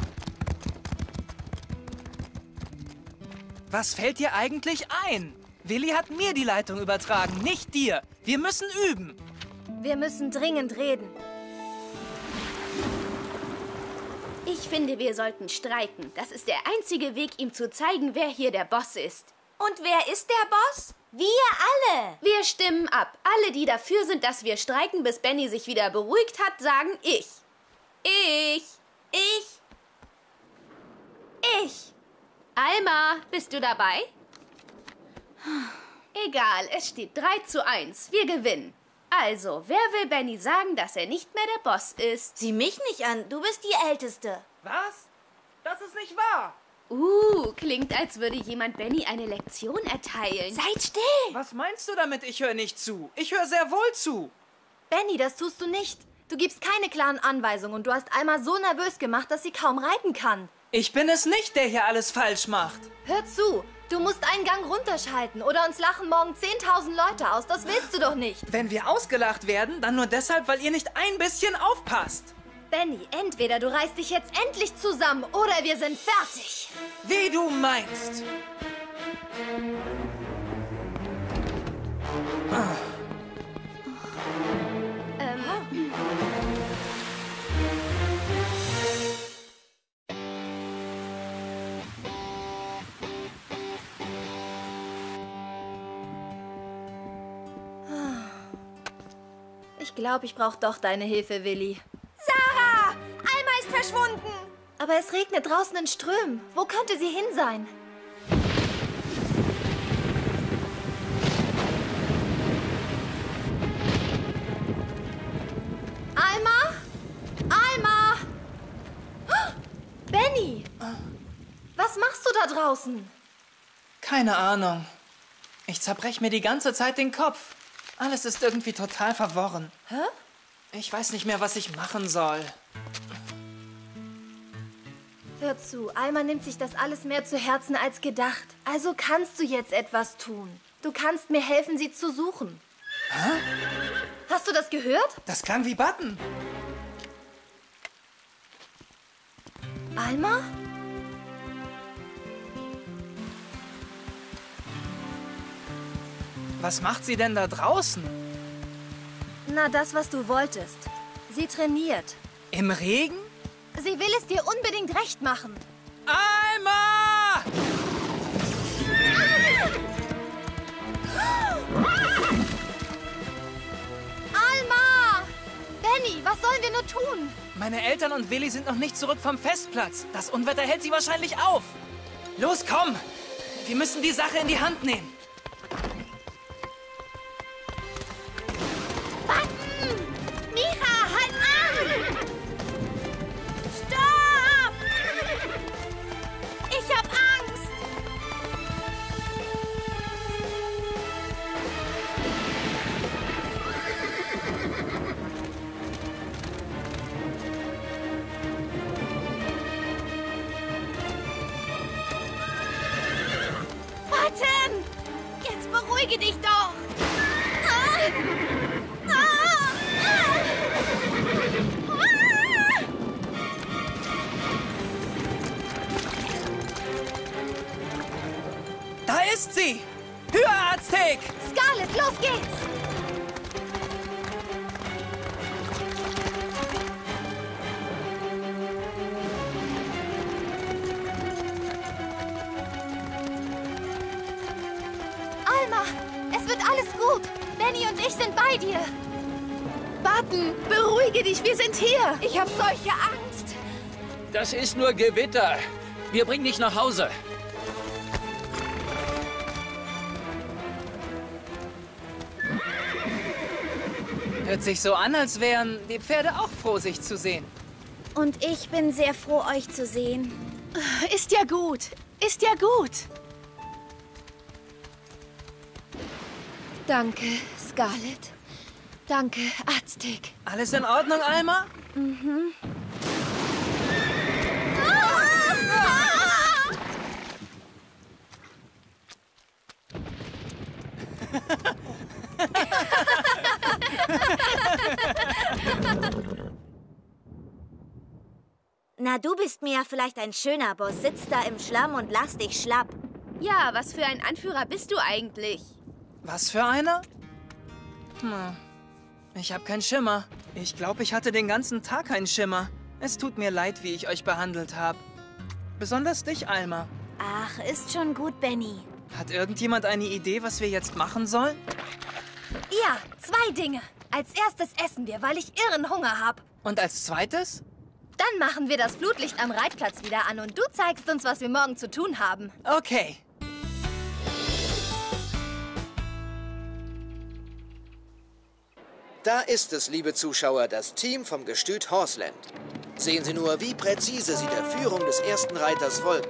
Was fällt dir eigentlich ein? Willi hat mir die Leitung übertragen, nicht dir. Wir müssen üben. Wir müssen dringend reden. Ich finde, wir sollten streiken. Das ist der einzige Weg, ihm zu zeigen, wer hier der Boss ist. Und wer ist der Boss? Wir alle. Wir stimmen ab. Alle, die dafür sind, dass wir streiken, bis Benny sich wieder beruhigt hat, sagen ich. Ich. Alma, bist du dabei? Egal, es steht 3:1. Wir gewinnen. Also, wer will Benny sagen, dass er nicht mehr der Boss ist? Sieh mich nicht an, du bist die Älteste. Was? Das ist nicht wahr. Klingt, als würde jemand Benny eine Lektion erteilen. Seid still! Was meinst du damit, ich höre nicht zu? Ich höre sehr wohl zu. Benny, das tust du nicht. Du gibst keine klaren Anweisungen und du hast Alma so nervös gemacht, dass sie kaum reiten kann. Ich bin es nicht, der hier alles falsch macht. Hör zu, du musst einen Gang runterschalten oder uns lachen morgen 10.000 Leute aus. Das willst du doch nicht. Wenn wir ausgelacht werden, dann nur deshalb, weil ihr nicht ein bisschen aufpasst. Benny, entweder du reißt dich jetzt endlich zusammen oder wir sind fertig. Wie du meinst. Ich glaube, ich brauche doch deine Hilfe, Willi. Sarah! Alma ist verschwunden. Aber es regnet draußen in Strömen. Wo könnte sie hin sein? Alma? Alma! Oh, Benny! Was machst du da draußen? Keine Ahnung. Ich zerbrech mir die ganze Zeit den Kopf. Alles ist irgendwie total verworren. Hä? Ich weiß nicht mehr, was ich machen soll. Hör zu, Alma nimmt sich das alles mehr zu Herzen als gedacht. Also kannst du jetzt etwas tun. Du kannst mir helfen, sie zu suchen. Hä? Hast du das gehört? Das klang wie Button. Alma? Was macht sie denn da draußen? Na, das, was du wolltest. Sie trainiert. Im Regen? Sie will es dir unbedingt recht machen. Alma! Alma! Benny, was sollen wir nur tun? Meine Eltern und Willi sind noch nicht zurück vom Festplatz. Das Unwetter hält sie wahrscheinlich auf. Los, komm! Wir müssen die Sache in die Hand nehmen. Jetzt beruhige dich doch! Da ist sie! Höher, Aztek! Scarlet, los geht's! Alma, es wird alles gut. Benny und ich sind bei dir. Button, beruhige dich, wir sind hier. Ich habe solche Angst. Das ist nur Gewitter. Wir bringen dich nach Hause. Hört sich so an, als wären die Pferde auch froh, sich zu sehen. Und ich bin sehr froh, euch zu sehen. Ist ja gut. Ist ja gut. Danke, Scarlet. Danke, Aztek. Alles in Ordnung, Alma? Mhm. Na, du bist mir ja vielleicht ein schöner Boss. Sitzt da im Schlamm und lass dich schlapp. Ja, was für ein Anführer bist du eigentlich? Was für einer? Ich habe keinen Schimmer. Ich glaube, ich hatte den ganzen Tag keinen Schimmer. Es tut mir leid, wie ich euch behandelt habe. Besonders dich, Alma. Ach, ist schon gut, Benny. Hat irgendjemand eine Idee, was wir jetzt machen sollen? Ja, 2 Dinge. Als erstes essen wir, weil ich irren Hunger habe. Und als zweites? Dann machen wir das Flutlicht am Reitplatz wieder an und du zeigst uns, was wir morgen zu tun haben. Okay. Da ist es, liebe Zuschauer, das Team vom Gestüt Horseland. Sehen Sie nur, wie präzise sie der Führung des ersten Reiters folgen.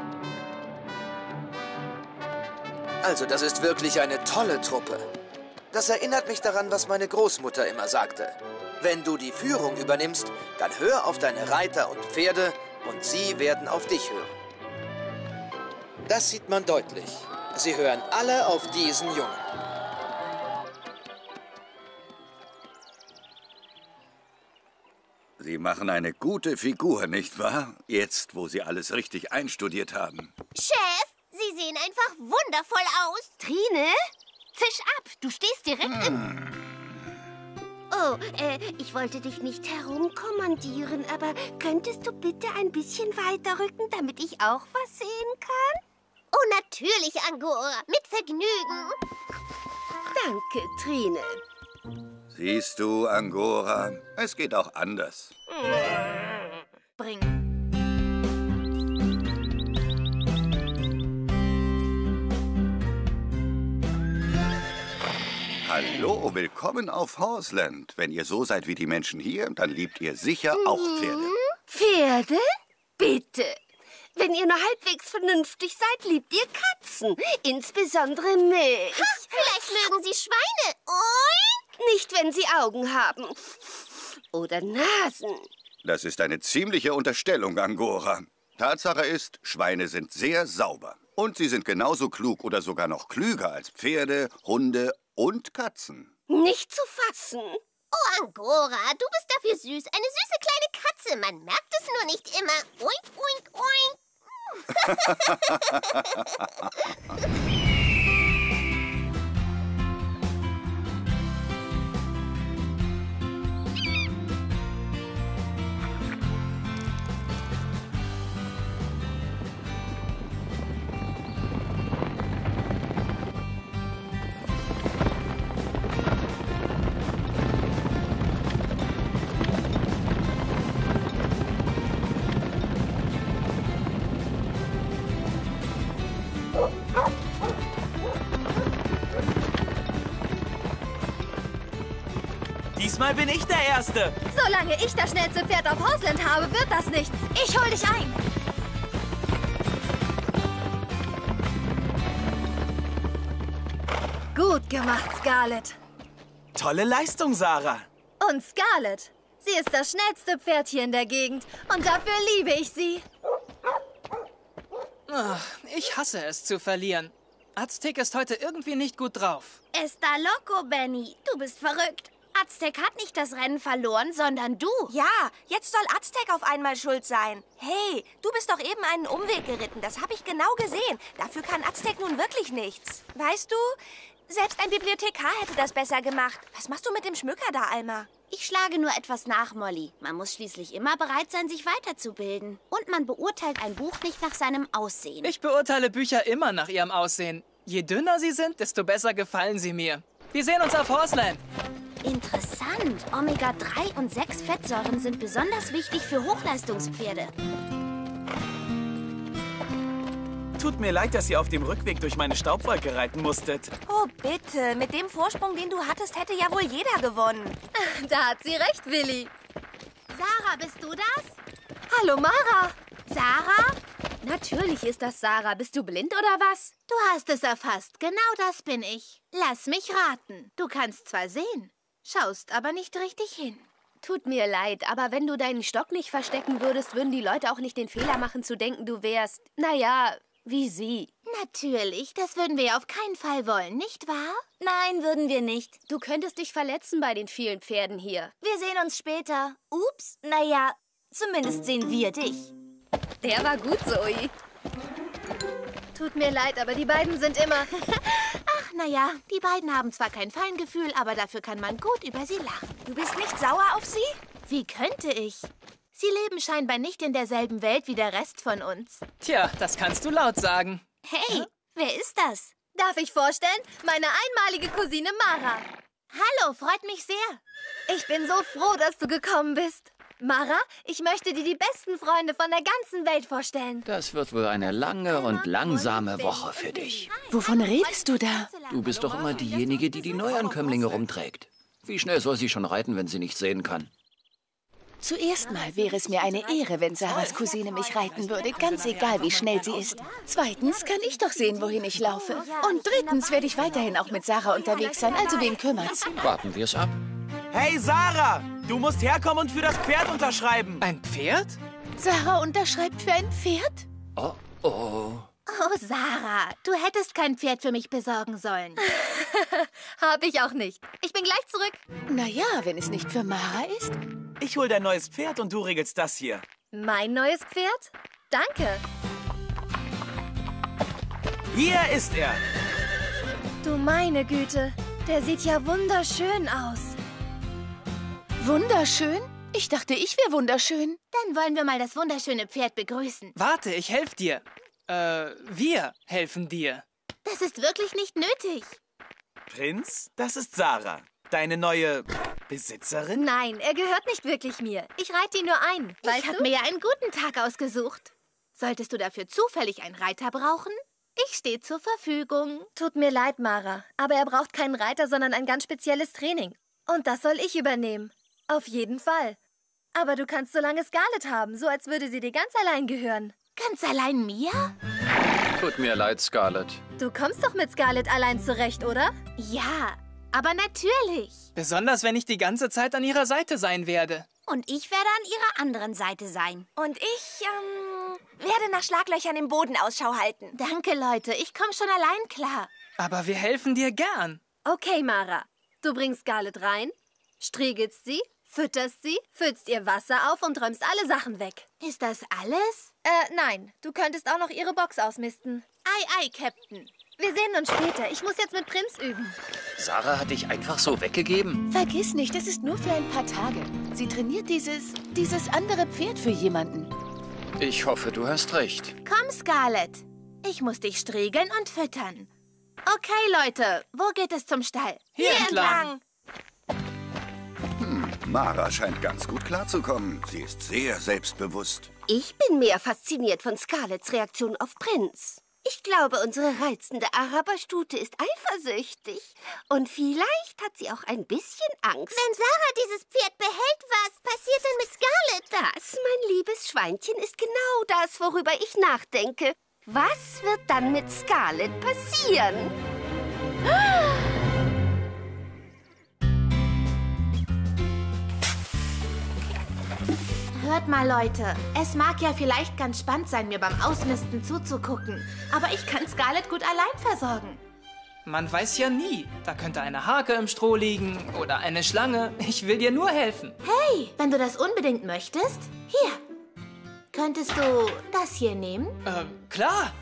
Also, das ist wirklich eine tolle Truppe. Das erinnert mich daran, was meine Großmutter immer sagte. Wenn du die Führung übernimmst, dann hör auf deine Reiter und Pferde und sie werden auf dich hören. Das sieht man deutlich. Sie hören alle auf diesen Jungen. Sie machen eine gute Figur, nicht wahr? Jetzt, wo Sie alles richtig einstudiert haben. Chef, Sie sehen einfach wundervoll aus. Trine, zisch ab. Du stehst direkt im... Oh, ich wollte dich nicht herumkommandieren, aber könntest du bitte ein bisschen weiter rücken, damit ich auch was sehen kann? Oh, natürlich, Angora. Mit Vergnügen. Danke, Trine. Siehst du, Angora, es geht auch anders. Bring. Hallo, willkommen auf Horseland. Wenn ihr so seid wie die Menschen hier, dann liebt ihr sicher auch Pferde. Pferde? Bitte. Wenn ihr nur halbwegs vernünftig seid, liebt ihr Katzen. Insbesondere mich. Ha, vielleicht mögen Sie Schweine. Oink. Nicht, wenn sie Augen haben. Oder Nasen. Das ist eine ziemliche Unterstellung, Angora. Tatsache ist, Schweine sind sehr sauber. Und sie sind genauso klug oder sogar noch klüger als Pferde, Hunde und Katzen. Nicht zu fassen. Oh, Angora, du bist dafür süß. Eine süße kleine Katze. Man merkt es nur nicht immer. Oink, oink, oink. Diesmal bin ich der Erste. Solange ich das schnellste Pferd auf Horseland habe, wird das nichts. Ich hol dich ein. Gut gemacht, Scarlett. Tolle Leistung, Sarah. Und Scarlett. Sie ist das schnellste Pferd hier in der Gegend. Und dafür liebe ich sie. Ach, ich hasse es zu verlieren. Aztek ist heute irgendwie nicht gut drauf. Está loco, Benny. Du bist verrückt. Aztek hat nicht das Rennen verloren, sondern du. Ja, jetzt soll Aztek auf einmal schuld sein. Hey, du bist doch eben einen Umweg geritten. Das habe ich genau gesehen. Dafür kann Aztek nun wirklich nichts. Weißt du, selbst ein Bibliothekar hätte das besser gemacht. Was machst du mit dem Schmücker da, Alma? Ich schlage nur etwas nach, Molly. Man muss schließlich immer bereit sein, sich weiterzubilden. Und man beurteilt ein Buch nicht nach seinem Aussehen. Ich beurteile Bücher immer nach ihrem Aussehen. Je dünner sie sind, desto besser gefallen sie mir. Wir sehen uns auf Horseland. Interessant. Omega-3 und 6 Fettsäuren sind besonders wichtig für Hochleistungspferde. Tut mir leid, dass ihr auf dem Rückweg durch meine Staubwolke reiten musstet. Oh, bitte. Mit dem Vorsprung, den du hattest, hätte ja wohl jeder gewonnen. Da hat sie recht, Willi. Sarah, bist du das? Hallo, Mara. Sarah? Natürlich ist das Sarah. Bist du blind oder was? Du hast es erfasst. Genau das bin ich. Lass mich raten. Du kannst zwar sehen, schaust aber nicht richtig hin. Tut mir leid, aber wenn du deinen Stock nicht verstecken würdest, würden die Leute auch nicht den Fehler machen zu denken, du wärst, naja, wie sie. Natürlich, das würden wir auf keinen Fall wollen, nicht wahr? Nein, würden wir nicht. Du könntest dich verletzen bei den vielen Pferden hier. Wir sehen uns später. Ups, naja, zumindest sehen wir dich. Der war gut, Zoe. Tut mir leid, aber die beiden sind immer... Ach, naja, die beiden haben zwar kein Feingefühl, aber dafür kann man gut über sie lachen. Du bist nicht sauer auf sie? Wie könnte ich? Sie leben scheinbar nicht in derselben Welt wie der Rest von uns. Tja, das kannst du laut sagen. Hey, wer ist das? Darf ich vorstellen? Meine einmalige Cousine Mara. Hallo, freut mich sehr. Ich bin so froh, dass du gekommen bist. Mara, ich möchte dir die besten Freunde von der ganzen Welt vorstellen. Das wird wohl eine lange und langsame Woche für dich. Wovon redest du da? Du bist doch immer diejenige, die die Neuankömmlinge rumträgt. Wie schnell soll sie schon reiten, wenn sie nicht sehen kann? Zuerst mal wäre es mir eine Ehre, wenn Sarahs Cousine mich reiten würde, ganz egal, wie schnell sie ist. Zweitens kann ich doch sehen, wohin ich laufe. Und drittens werde ich weiterhin auch mit Sarah unterwegs sein, also wen kümmert's? Warten wir es ab. Hey, Sarah! Du musst herkommen und für das Pferd unterschreiben. Ein Pferd? Sarah unterschreibt für ein Pferd? Oh, oh. Oh, Sarah, du hättest kein Pferd für mich besorgen sollen. Hab ich auch nicht. Ich bin gleich zurück. Naja, wenn es nicht für Mara ist. Ich hol dein neues Pferd und du regelst das hier. Mein neues Pferd? Danke. Hier ist er. Du meine Güte, der sieht ja wunderschön aus. Wunderschön? Ich dachte, ich wäre wunderschön. Dann wollen wir mal das wunderschöne Pferd begrüßen. Warte, ich helfe dir. Wir helfen dir. Das ist wirklich nicht nötig. Prinz, das ist Sarah. Deine neue Besitzerin? Nein, er gehört nicht wirklich mir. Ich reite ihn nur ein. Ich habe mir ja einen guten Tag ausgesucht. Solltest du dafür zufällig einen Reiter brauchen? Ich stehe zur Verfügung. Tut mir leid, Mara, aber er braucht keinen Reiter, sondern ein ganz spezielles Training. Und das soll ich übernehmen. Auf jeden Fall. Aber du kannst so lange Scarlett haben, so als würde sie dir ganz allein gehören. Ganz allein mir? Tut mir leid, Scarlett. Du kommst doch mit Scarlett allein zurecht, oder? Ja, aber natürlich. Besonders, wenn ich die ganze Zeit an ihrer Seite sein werde. Und ich werde an ihrer anderen Seite sein. Und ich, werde nach Schlaglöchern im Boden Ausschau halten. Danke, Leute. Ich komme schon allein klar. Aber wir helfen dir gern. Okay, Mara. Du bringst Scarlett rein, striegelst sie, fütterst sie, füllst ihr Wasser auf und räumst alle Sachen weg. Ist das alles? Nein. Du könntest auch noch ihre Box ausmisten. Ei, ei, Captain. Wir sehen uns später. Ich muss jetzt mit Prinz üben. Sarah hat dich einfach so weggegeben? Vergiss nicht, das ist nur für ein paar Tage. Sie trainiert dieses andere Pferd für jemanden. Ich hoffe, du hast recht. Komm, Scarlett. Ich muss dich striegeln und füttern. Okay, Leute. Wo geht es zum Stall? Hier entlang. Mara scheint ganz gut klarzukommen. Sie ist sehr selbstbewusst. Ich bin mehr fasziniert von Scarletts Reaktion auf Prinz. Ich glaube, unsere reizende Araberstute ist eifersüchtig. Und vielleicht hat sie auch ein bisschen Angst. Wenn Sarah dieses Pferd behält, was passiert denn mit Scarlett? Das, mein liebes Schweinchen, ist genau das, worüber ich nachdenke. Was wird dann mit Scarlett passieren? Hört mal, Leute. Es mag ja vielleicht ganz spannend sein, mir beim Ausmisten zuzugucken. Aber ich kann Scarlett gut allein versorgen. Man weiß ja nie. Da könnte eine Hake im Stroh liegen oder eine Schlange. Ich will dir nur helfen. Hey, wenn du das unbedingt möchtest, hier. Könntest du das hier nehmen? Klar.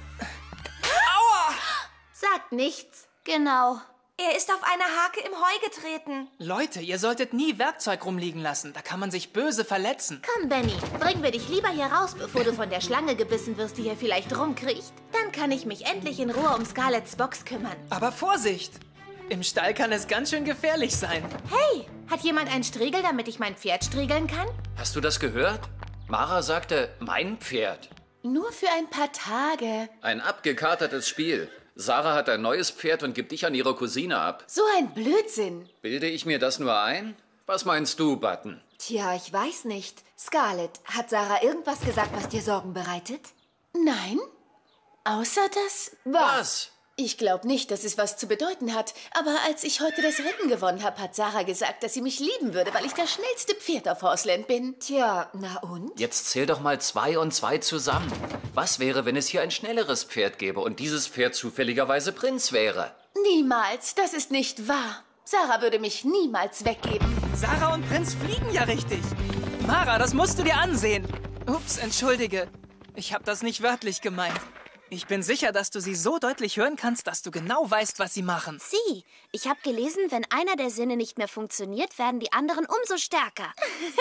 Aua! Sagt nichts. Genau. Er ist auf eine Hake im Heu getreten. Leute, ihr solltet nie Werkzeug rumliegen lassen. Da kann man sich böse verletzen. Komm, Benny, bringen wir dich lieber hier raus, bevor du von der Schlange gebissen wirst, die hier vielleicht rumkriecht. Dann kann ich mich endlich in Ruhe um Scarletts Box kümmern. Aber Vorsicht! Im Stall kann es ganz schön gefährlich sein. Hey, hat jemand einen Striegel, damit ich mein Pferd striegeln kann? Hast du das gehört? Mara sagte, mein Pferd. Nur für ein paar Tage. Ein abgekatertes Spiel. Sarah hat ein neues Pferd und gibt dich an ihre Cousine ab. So ein Blödsinn. Bilde ich mir das nur ein? Was meinst du, Button? Tja, ich weiß nicht. Scarlett, hat Sarah irgendwas gesagt, was dir Sorgen bereitet? Nein. Außer das... Was? Ich glaube nicht, dass es was zu bedeuten hat. Aber als ich heute das Rennen gewonnen habe, hat Sarah gesagt, dass sie mich lieben würde, weil ich das schnellste Pferd auf Horseland bin. Tja, na und? Jetzt zähl doch mal 2 und 2 zusammen. Was wäre, wenn es hier ein schnelleres Pferd gäbe und dieses Pferd zufälligerweise Prinz wäre? Niemals. Das ist nicht wahr. Sarah würde mich niemals weggeben. Sarah und Prinz fliegen ja richtig. Mara, das musst du dir ansehen. Ups, entschuldige. Ich habe das nicht wörtlich gemeint. Ich bin sicher, dass du sie so deutlich hören kannst, dass du genau weißt, was sie machen. Sieh, ich habe gelesen, wenn einer der Sinne nicht mehr funktioniert, werden die anderen umso stärker.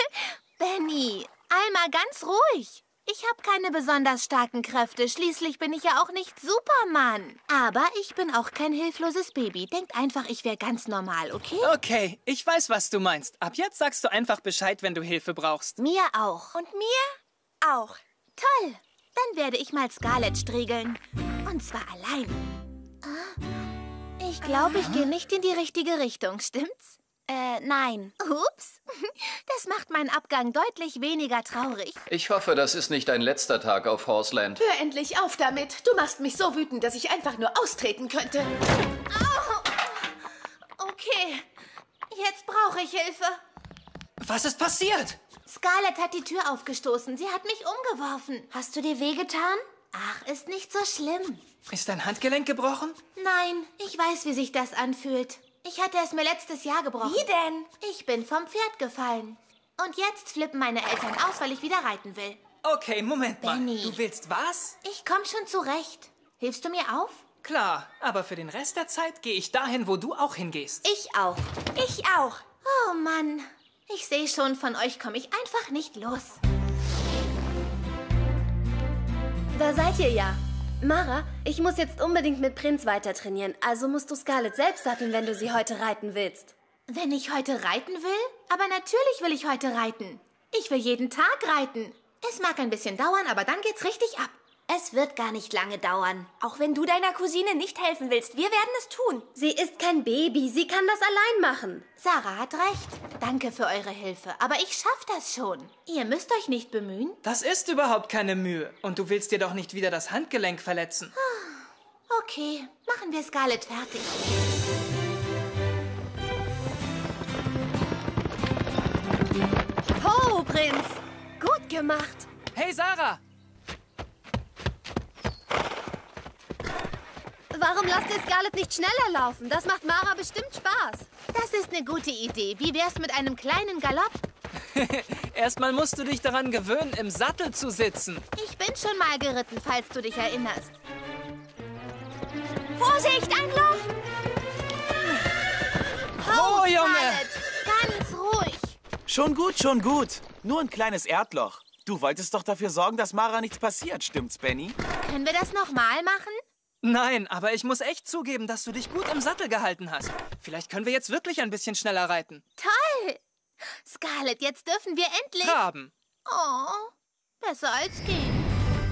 Benny, einmal ganz ruhig. Ich habe keine besonders starken Kräfte. Schließlich bin ich ja auch nicht Superman. Aber ich bin auch kein hilfloses Baby. Denkt einfach, ich wäre ganz normal, okay? Okay, ich weiß, was du meinst. Ab jetzt sagst du einfach Bescheid, wenn du Hilfe brauchst. Mir auch. Und mir auch. Toll. Dann werde ich mal Scarlett striegeln. Und zwar allein. Ich glaube, ich gehe nicht in die richtige Richtung, stimmt's? Nein. Ups. Das macht meinen Abgang deutlich weniger traurig. Ich hoffe, das ist nicht dein letzter Tag auf Horseland. Hör endlich auf damit. Du machst mich so wütend, dass ich einfach nur austreten könnte. Okay, jetzt brauche ich Hilfe. Was ist passiert? Scarlett hat die Tür aufgestoßen. Sie hat mich umgeworfen. Hast du dir wehgetan? Ach, ist nicht so schlimm. Ist dein Handgelenk gebrochen? Nein, ich weiß, wie sich das anfühlt. Ich hatte es mir letztes Jahr gebrochen. Wie denn? Ich bin vom Pferd gefallen. Und jetzt flippen meine Eltern aus, weil ich wieder reiten will. Okay, Moment mal. Benny. Du willst was? Ich komm schon zurecht. Hilfst du mir auf? Klar, aber für den Rest der Zeit gehe ich dahin, wo du auch hingehst. Ich auch. Ich auch. Oh Mann, ich sehe schon, von euch komme ich einfach nicht los. Da seid ihr ja. Mara, ich muss jetzt unbedingt mit Prinz weiter trainieren. Also musst du Scarlett selbst satteln, wenn du sie heute reiten willst. Wenn ich heute reiten will? Aber natürlich will ich heute reiten. Ich will jeden Tag reiten. Es mag ein bisschen dauern, aber dann geht's richtig ab. Es wird gar nicht lange dauern. Auch wenn du deiner Cousine nicht helfen willst, wir werden es tun. Sie ist kein Baby, sie kann das allein machen. Sarah hat recht. Danke für eure Hilfe, aber ich schaff das schon. Ihr müsst euch nicht bemühen. Das ist überhaupt keine Mühe. Und du willst dir doch nicht wieder das Handgelenk verletzen. Okay, machen wir Scarlett fertig. Ho, Prinz! Gut gemacht. Hey, Sarah! Warum lasst ihr Scarlett nicht schneller laufen? Das macht Mara bestimmt Spaß. Das ist eine gute Idee. Wie wär's mit einem kleinen Galopp? Erstmal musst du dich daran gewöhnen, im Sattel zu sitzen. Ich bin schon mal geritten, falls du dich erinnerst. Vorsicht, ein Loch! Oh, Junge! Scarlett, ganz ruhig. Schon gut, schon gut. Nur ein kleines Erdloch. Du wolltest doch dafür sorgen, dass Mara nichts passiert, stimmt's, Benny? Können wir das nochmal machen? Nein, aber ich muss echt zugeben, dass du dich gut im Sattel gehalten hast. Vielleicht können wir jetzt wirklich ein bisschen schneller reiten. Toll! Scarlett, jetzt dürfen wir endlich... Traben. Oh, besser als gehen.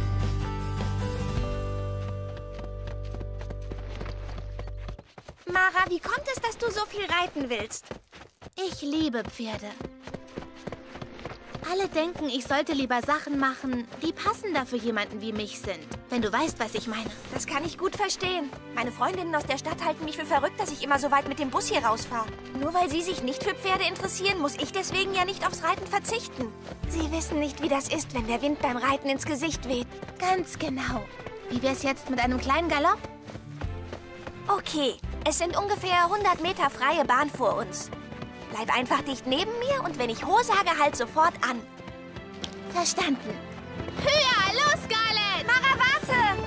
Mara, wie kommt es, dass du so viel reiten willst? Ich liebe Pferde. Alle denken, ich sollte lieber Sachen machen, die passender für jemanden wie mich sind. Wenn du weißt, was ich meine. Das kann ich gut verstehen. Meine Freundinnen aus der Stadt halten mich für verrückt, dass ich immer so weit mit dem Bus hier rausfahre. Nur weil sie sich nicht für Pferde interessieren, muss ich deswegen ja nicht aufs Reiten verzichten. Sie wissen nicht, wie das ist, wenn der Wind beim Reiten ins Gesicht weht. Ganz genau. Wie wär's jetzt mit einem kleinen Galopp? Okay, es sind ungefähr 100 Meter freie Bahn vor uns. Bleib einfach dicht neben mir und wenn ich Ho sage, halt sofort an. Verstanden. Höher, los, Scarlett! Mara, warte!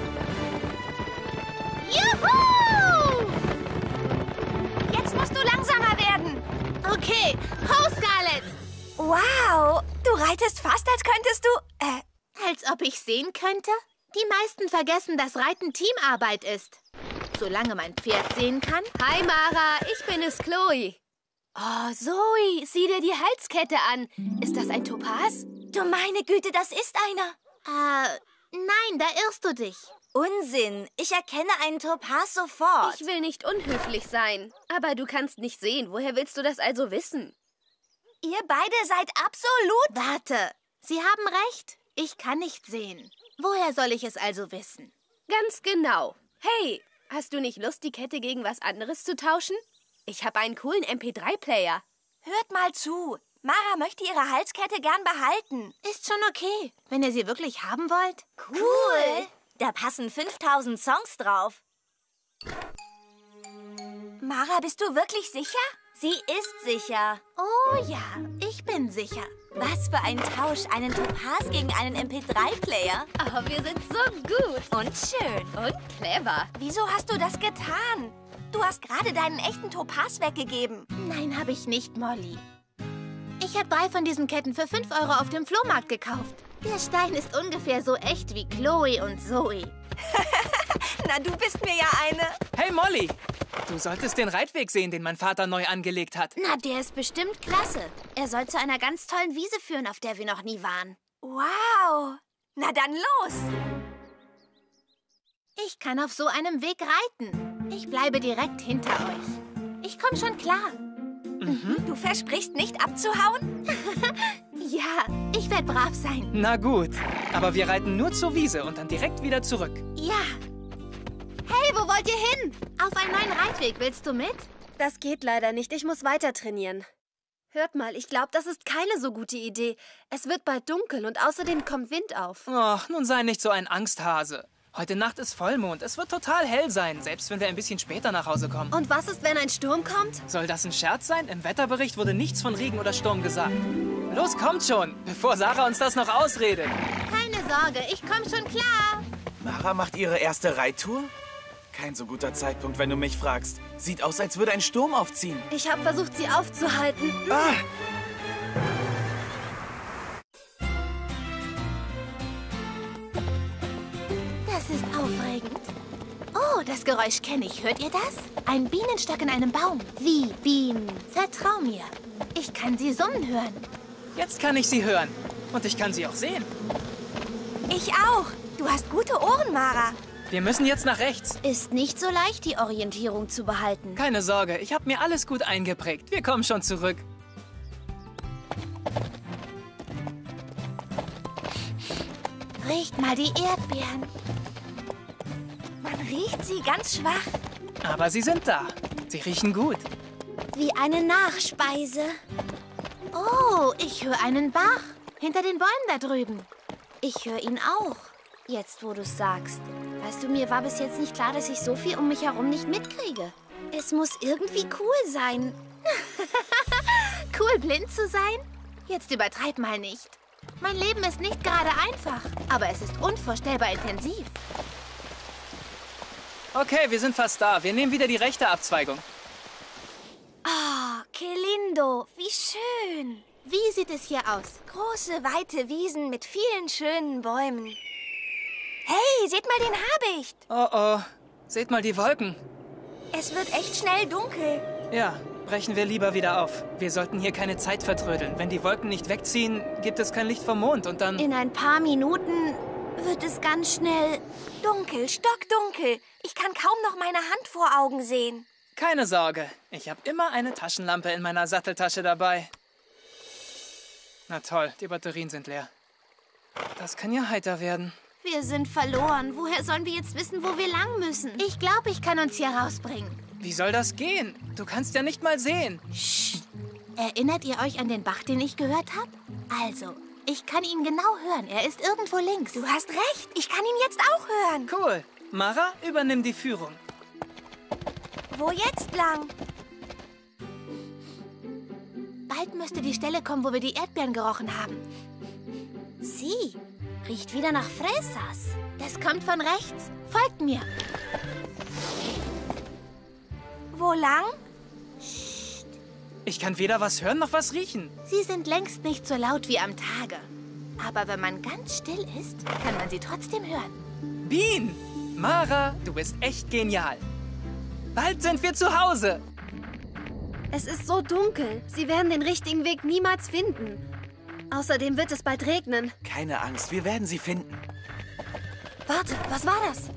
Juhu! Jetzt musst du langsamer werden. Okay, ho, Scarlett! Wow, du reitest fast, als könntest du... Als ob ich sehen könnte? Die meisten vergessen, dass Reiten Teamarbeit ist. Solange mein Pferd sehen kann. Hi, Mara, ich bin es, Chloe. Oh, Zoe, sieh dir die Halskette an. Ist das ein Topaz? Du meine Güte, das ist einer. Nein, da irrst du dich. Unsinn. Ich erkenne einen Topaz sofort. Ich will nicht unhöflich sein. Aber du kannst nicht sehen. Woher willst du das also wissen? Ihr beide seid absolut... Warte, Sie haben recht. Ich kann nicht sehen. Woher soll ich es also wissen? Ganz genau. Hey, hast du nicht Lust, die Kette gegen was anderes zu tauschen? Ich habe einen coolen MP3-Player. Hört mal zu. Mara möchte ihre Halskette gern behalten. Ist schon okay, wenn ihr sie wirklich haben wollt. Cool. Da passen 5000 Songs drauf. Mara, bist du wirklich sicher? Sie ist sicher. Oh ja, ich bin sicher. Was für ein Tausch. Einen Topaz gegen einen MP3-Player. Oh, wir sind so gut. Und schön. Und clever. Wieso hast du das getan? Du hast gerade deinen echten Topaz weggegeben. Nein, habe ich nicht, Molly. Ich habe 3 von diesen Ketten für 5 € auf dem Flohmarkt gekauft. Der Stein ist ungefähr so echt wie Chloe und Zoe. Na, du bist mir ja eine. Hey, Molly! Du solltest den Reitweg sehen, den mein Vater neu angelegt hat. Na, der ist bestimmt klasse. Er soll zu einer ganz tollen Wiese führen, auf der wir noch nie waren. Wow! Na dann los! Ich kann auf so einem Weg reiten. Ich bleibe direkt hinter euch. Ich komme schon klar. Du versprichst nicht abzuhauen? Ja, ich werde brav sein. Na gut, aber wir reiten nur zur Wiese und dann direkt wieder zurück. Ja. Hey, wo wollt ihr hin? Auf einen neuen Reitweg. Willst du mit? Das geht leider nicht. Ich muss weiter trainieren. Hört mal, ich glaube, das ist keine so gute Idee. Es wird bald dunkel und außerdem kommt Wind auf. Och, nun sei nicht so ein Angsthase. Heute Nacht ist Vollmond. Es wird total hell sein, selbst wenn wir ein bisschen später nach Hause kommen. Und was ist, wenn ein Sturm kommt? Soll das ein Scherz sein? Im Wetterbericht wurde nichts von Regen oder Sturm gesagt. Los, kommt schon, bevor Sarah uns das noch ausredet. Keine Sorge, ich komme schon klar. Mara macht ihre erste Reittour? Kein so guter Zeitpunkt, wenn du mich fragst. Sieht aus, als würde ein Sturm aufziehen. Ich habe versucht, sie aufzuhalten. Ah! Das ist aufregend. Oh, das Geräusch kenne ich. Hört ihr das? Ein Bienenstock in einem Baum. Wie Bienen? Vertrau mir. Ich kann sie summen hören. Jetzt kann ich sie hören. Und ich kann sie auch sehen. Ich auch. Du hast gute Ohren, Mara. Wir müssen jetzt nach rechts. Ist nicht so leicht, die Orientierung zu behalten. Keine Sorge, ich habe mir alles gut eingeprägt. Wir kommen schon zurück. Riecht mal die Erdbeeren. Man riecht sie ganz schwach. Aber sie sind da. Sie riechen gut. Wie eine Nachspeise. Oh, ich höre einen Bach. Hinter den Bäumen da drüben. Ich höre ihn auch. Jetzt, wo du es sagst. Weißt du, mir war bis jetzt nicht klar, dass ich so viel um mich herum nicht mitkriege. Es muss irgendwie cool sein. Cool, blind zu sein? Jetzt übertreib mal nicht. Mein Leben ist nicht gerade einfach, aber es ist unvorstellbar intensiv. Okay, wir sind fast da. Wir nehmen wieder die rechte Abzweigung. Oh, que lindo. Wie schön. Wie sieht es hier aus? Große, weite Wiesen mit vielen schönen Bäumen. Hey, seht mal den Habicht. Oh, oh. Seht mal die Wolken. Es wird echt schnell dunkel. Ja, brechen wir lieber wieder auf. Wir sollten hier keine Zeit vertrödeln. Wenn die Wolken nicht wegziehen, gibt es kein Licht vom Mond und dann... In ein paar Minuten wird es ganz schnell... Dunkel, stockdunkel. Ich kann kaum noch meine Hand vor Augen sehen. Keine Sorge. Ich habe immer eine Taschenlampe in meiner Satteltasche dabei. Na toll, die Batterien sind leer. Das kann ja heiter werden. Wir sind verloren. Woher sollen wir jetzt wissen, wo wir lang müssen? Ich glaube, ich kann uns hier rausbringen. Wie soll das gehen? Du kannst ja nicht mal sehen. Psst. Erinnert ihr euch an den Bach, den ich gehört habe? Also, ich kann ihn genau hören. Er ist irgendwo links. Du hast recht. Ich kann ihn jetzt auch hören. Cool. Mara, übernimm die Führung. Wo jetzt lang? Bald müsste die Stelle kommen, wo wir die Erdbeeren gerochen haben. Sieh, riecht wieder nach Fresas. Das kommt von rechts. Folgt mir. Wo lang? Psst. Ich kann weder was hören noch was riechen. Sie sind längst nicht so laut wie am Tage. Aber wenn man ganz still ist, kann man sie trotzdem hören. Bean! Mara, du bist echt genial. Bald sind wir zu Hause. Es ist so dunkel. Sie werden den richtigen Weg niemals finden. Außerdem wird es bald regnen. Keine Angst, wir werden sie finden. Warte, was war das?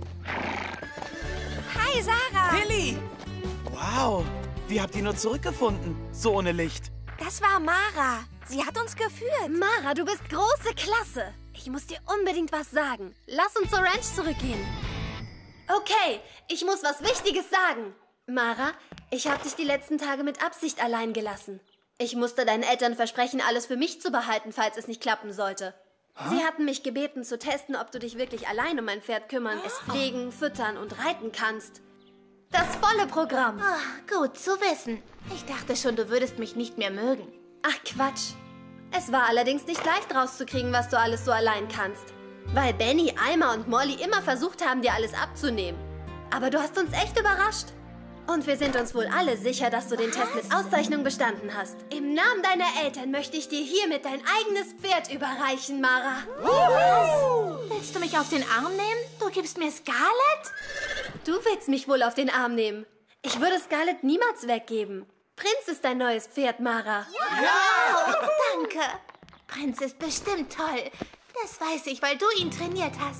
Hi, Sarah. Willi! Wow, wie habt ihr nur zurückgefunden? So ohne Licht. Das war Mara. Sie hat uns geführt. Mara, du bist große Klasse. Ich muss dir unbedingt was sagen. Lass uns zur Ranch zurückgehen. Okay, ich muss was Wichtiges sagen. Mara, ich habe dich die letzten Tage mit Absicht allein gelassen. Ich musste deinen Eltern versprechen, alles für mich zu behalten, falls es nicht klappen sollte. Sie hatten mich gebeten, zu testen, ob du dich wirklich allein um mein Pferd kümmern, es pflegen, füttern und reiten kannst. Das volle Programm. Oh, gut zu wissen. Ich dachte schon, du würdest mich nicht mehr mögen. Ach, Quatsch. Es war allerdings nicht leicht rauszukriegen, was du alles so allein kannst. Weil Benny, Alma und Molly immer versucht haben, dir alles abzunehmen. Aber du hast uns echt überrascht. Und wir sind uns wohl alle sicher, dass du den Test mit Auszeichnung bestanden hast. Im Namen deiner Eltern möchte ich dir hiermit dein eigenes Pferd überreichen, Mara. Was? Willst du mich auf den Arm nehmen? Du gibst mir Scarlett? Du willst mich wohl auf den Arm nehmen. Ich würde Scarlett niemals weggeben. Prinz ist dein neues Pferd, Mara. Wow, danke. Prinz ist bestimmt toll. Das weiß ich, weil du ihn trainiert hast.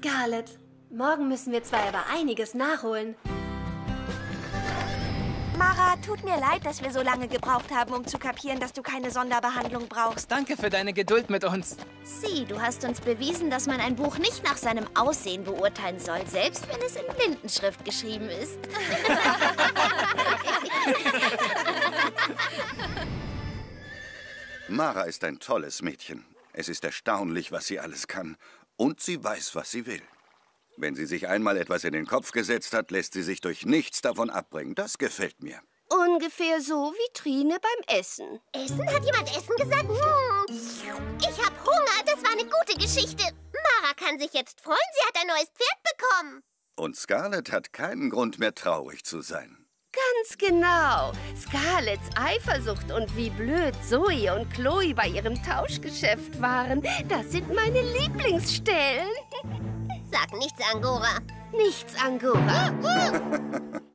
Scarlett, morgen müssen wir zwar aber einiges nachholen. Mara! Mara, tut mir leid, dass wir so lange gebraucht haben, um zu kapieren, dass du keine Sonderbehandlung brauchst. Danke für deine Geduld mit uns. Sieh, du hast uns bewiesen, dass man ein Buch nicht nach seinem Aussehen beurteilen soll, selbst wenn es in Blindenschrift geschrieben ist. Mara ist ein tolles Mädchen. Es ist erstaunlich, was sie alles kann. Und sie weiß, was sie will. Wenn sie sich einmal etwas in den Kopf gesetzt hat, lässt sie sich durch nichts davon abbringen. Das gefällt mir. Ungefähr so wie Trine beim Essen. Essen? Hat jemand Essen gesagt? Ich hab Hunger. Das war eine gute Geschichte. Mara kann sich jetzt freuen. Sie hat ein neues Pferd bekommen. Und Scarlett hat keinen Grund mehr, traurig zu sein. Ganz genau. Scarletts Eifersucht und wie blöd Zoe und Chloe bei ihrem Tauschgeschäft waren, das sind meine Lieblingsstellen. Sag nichts, Angora. Nichts, Angora.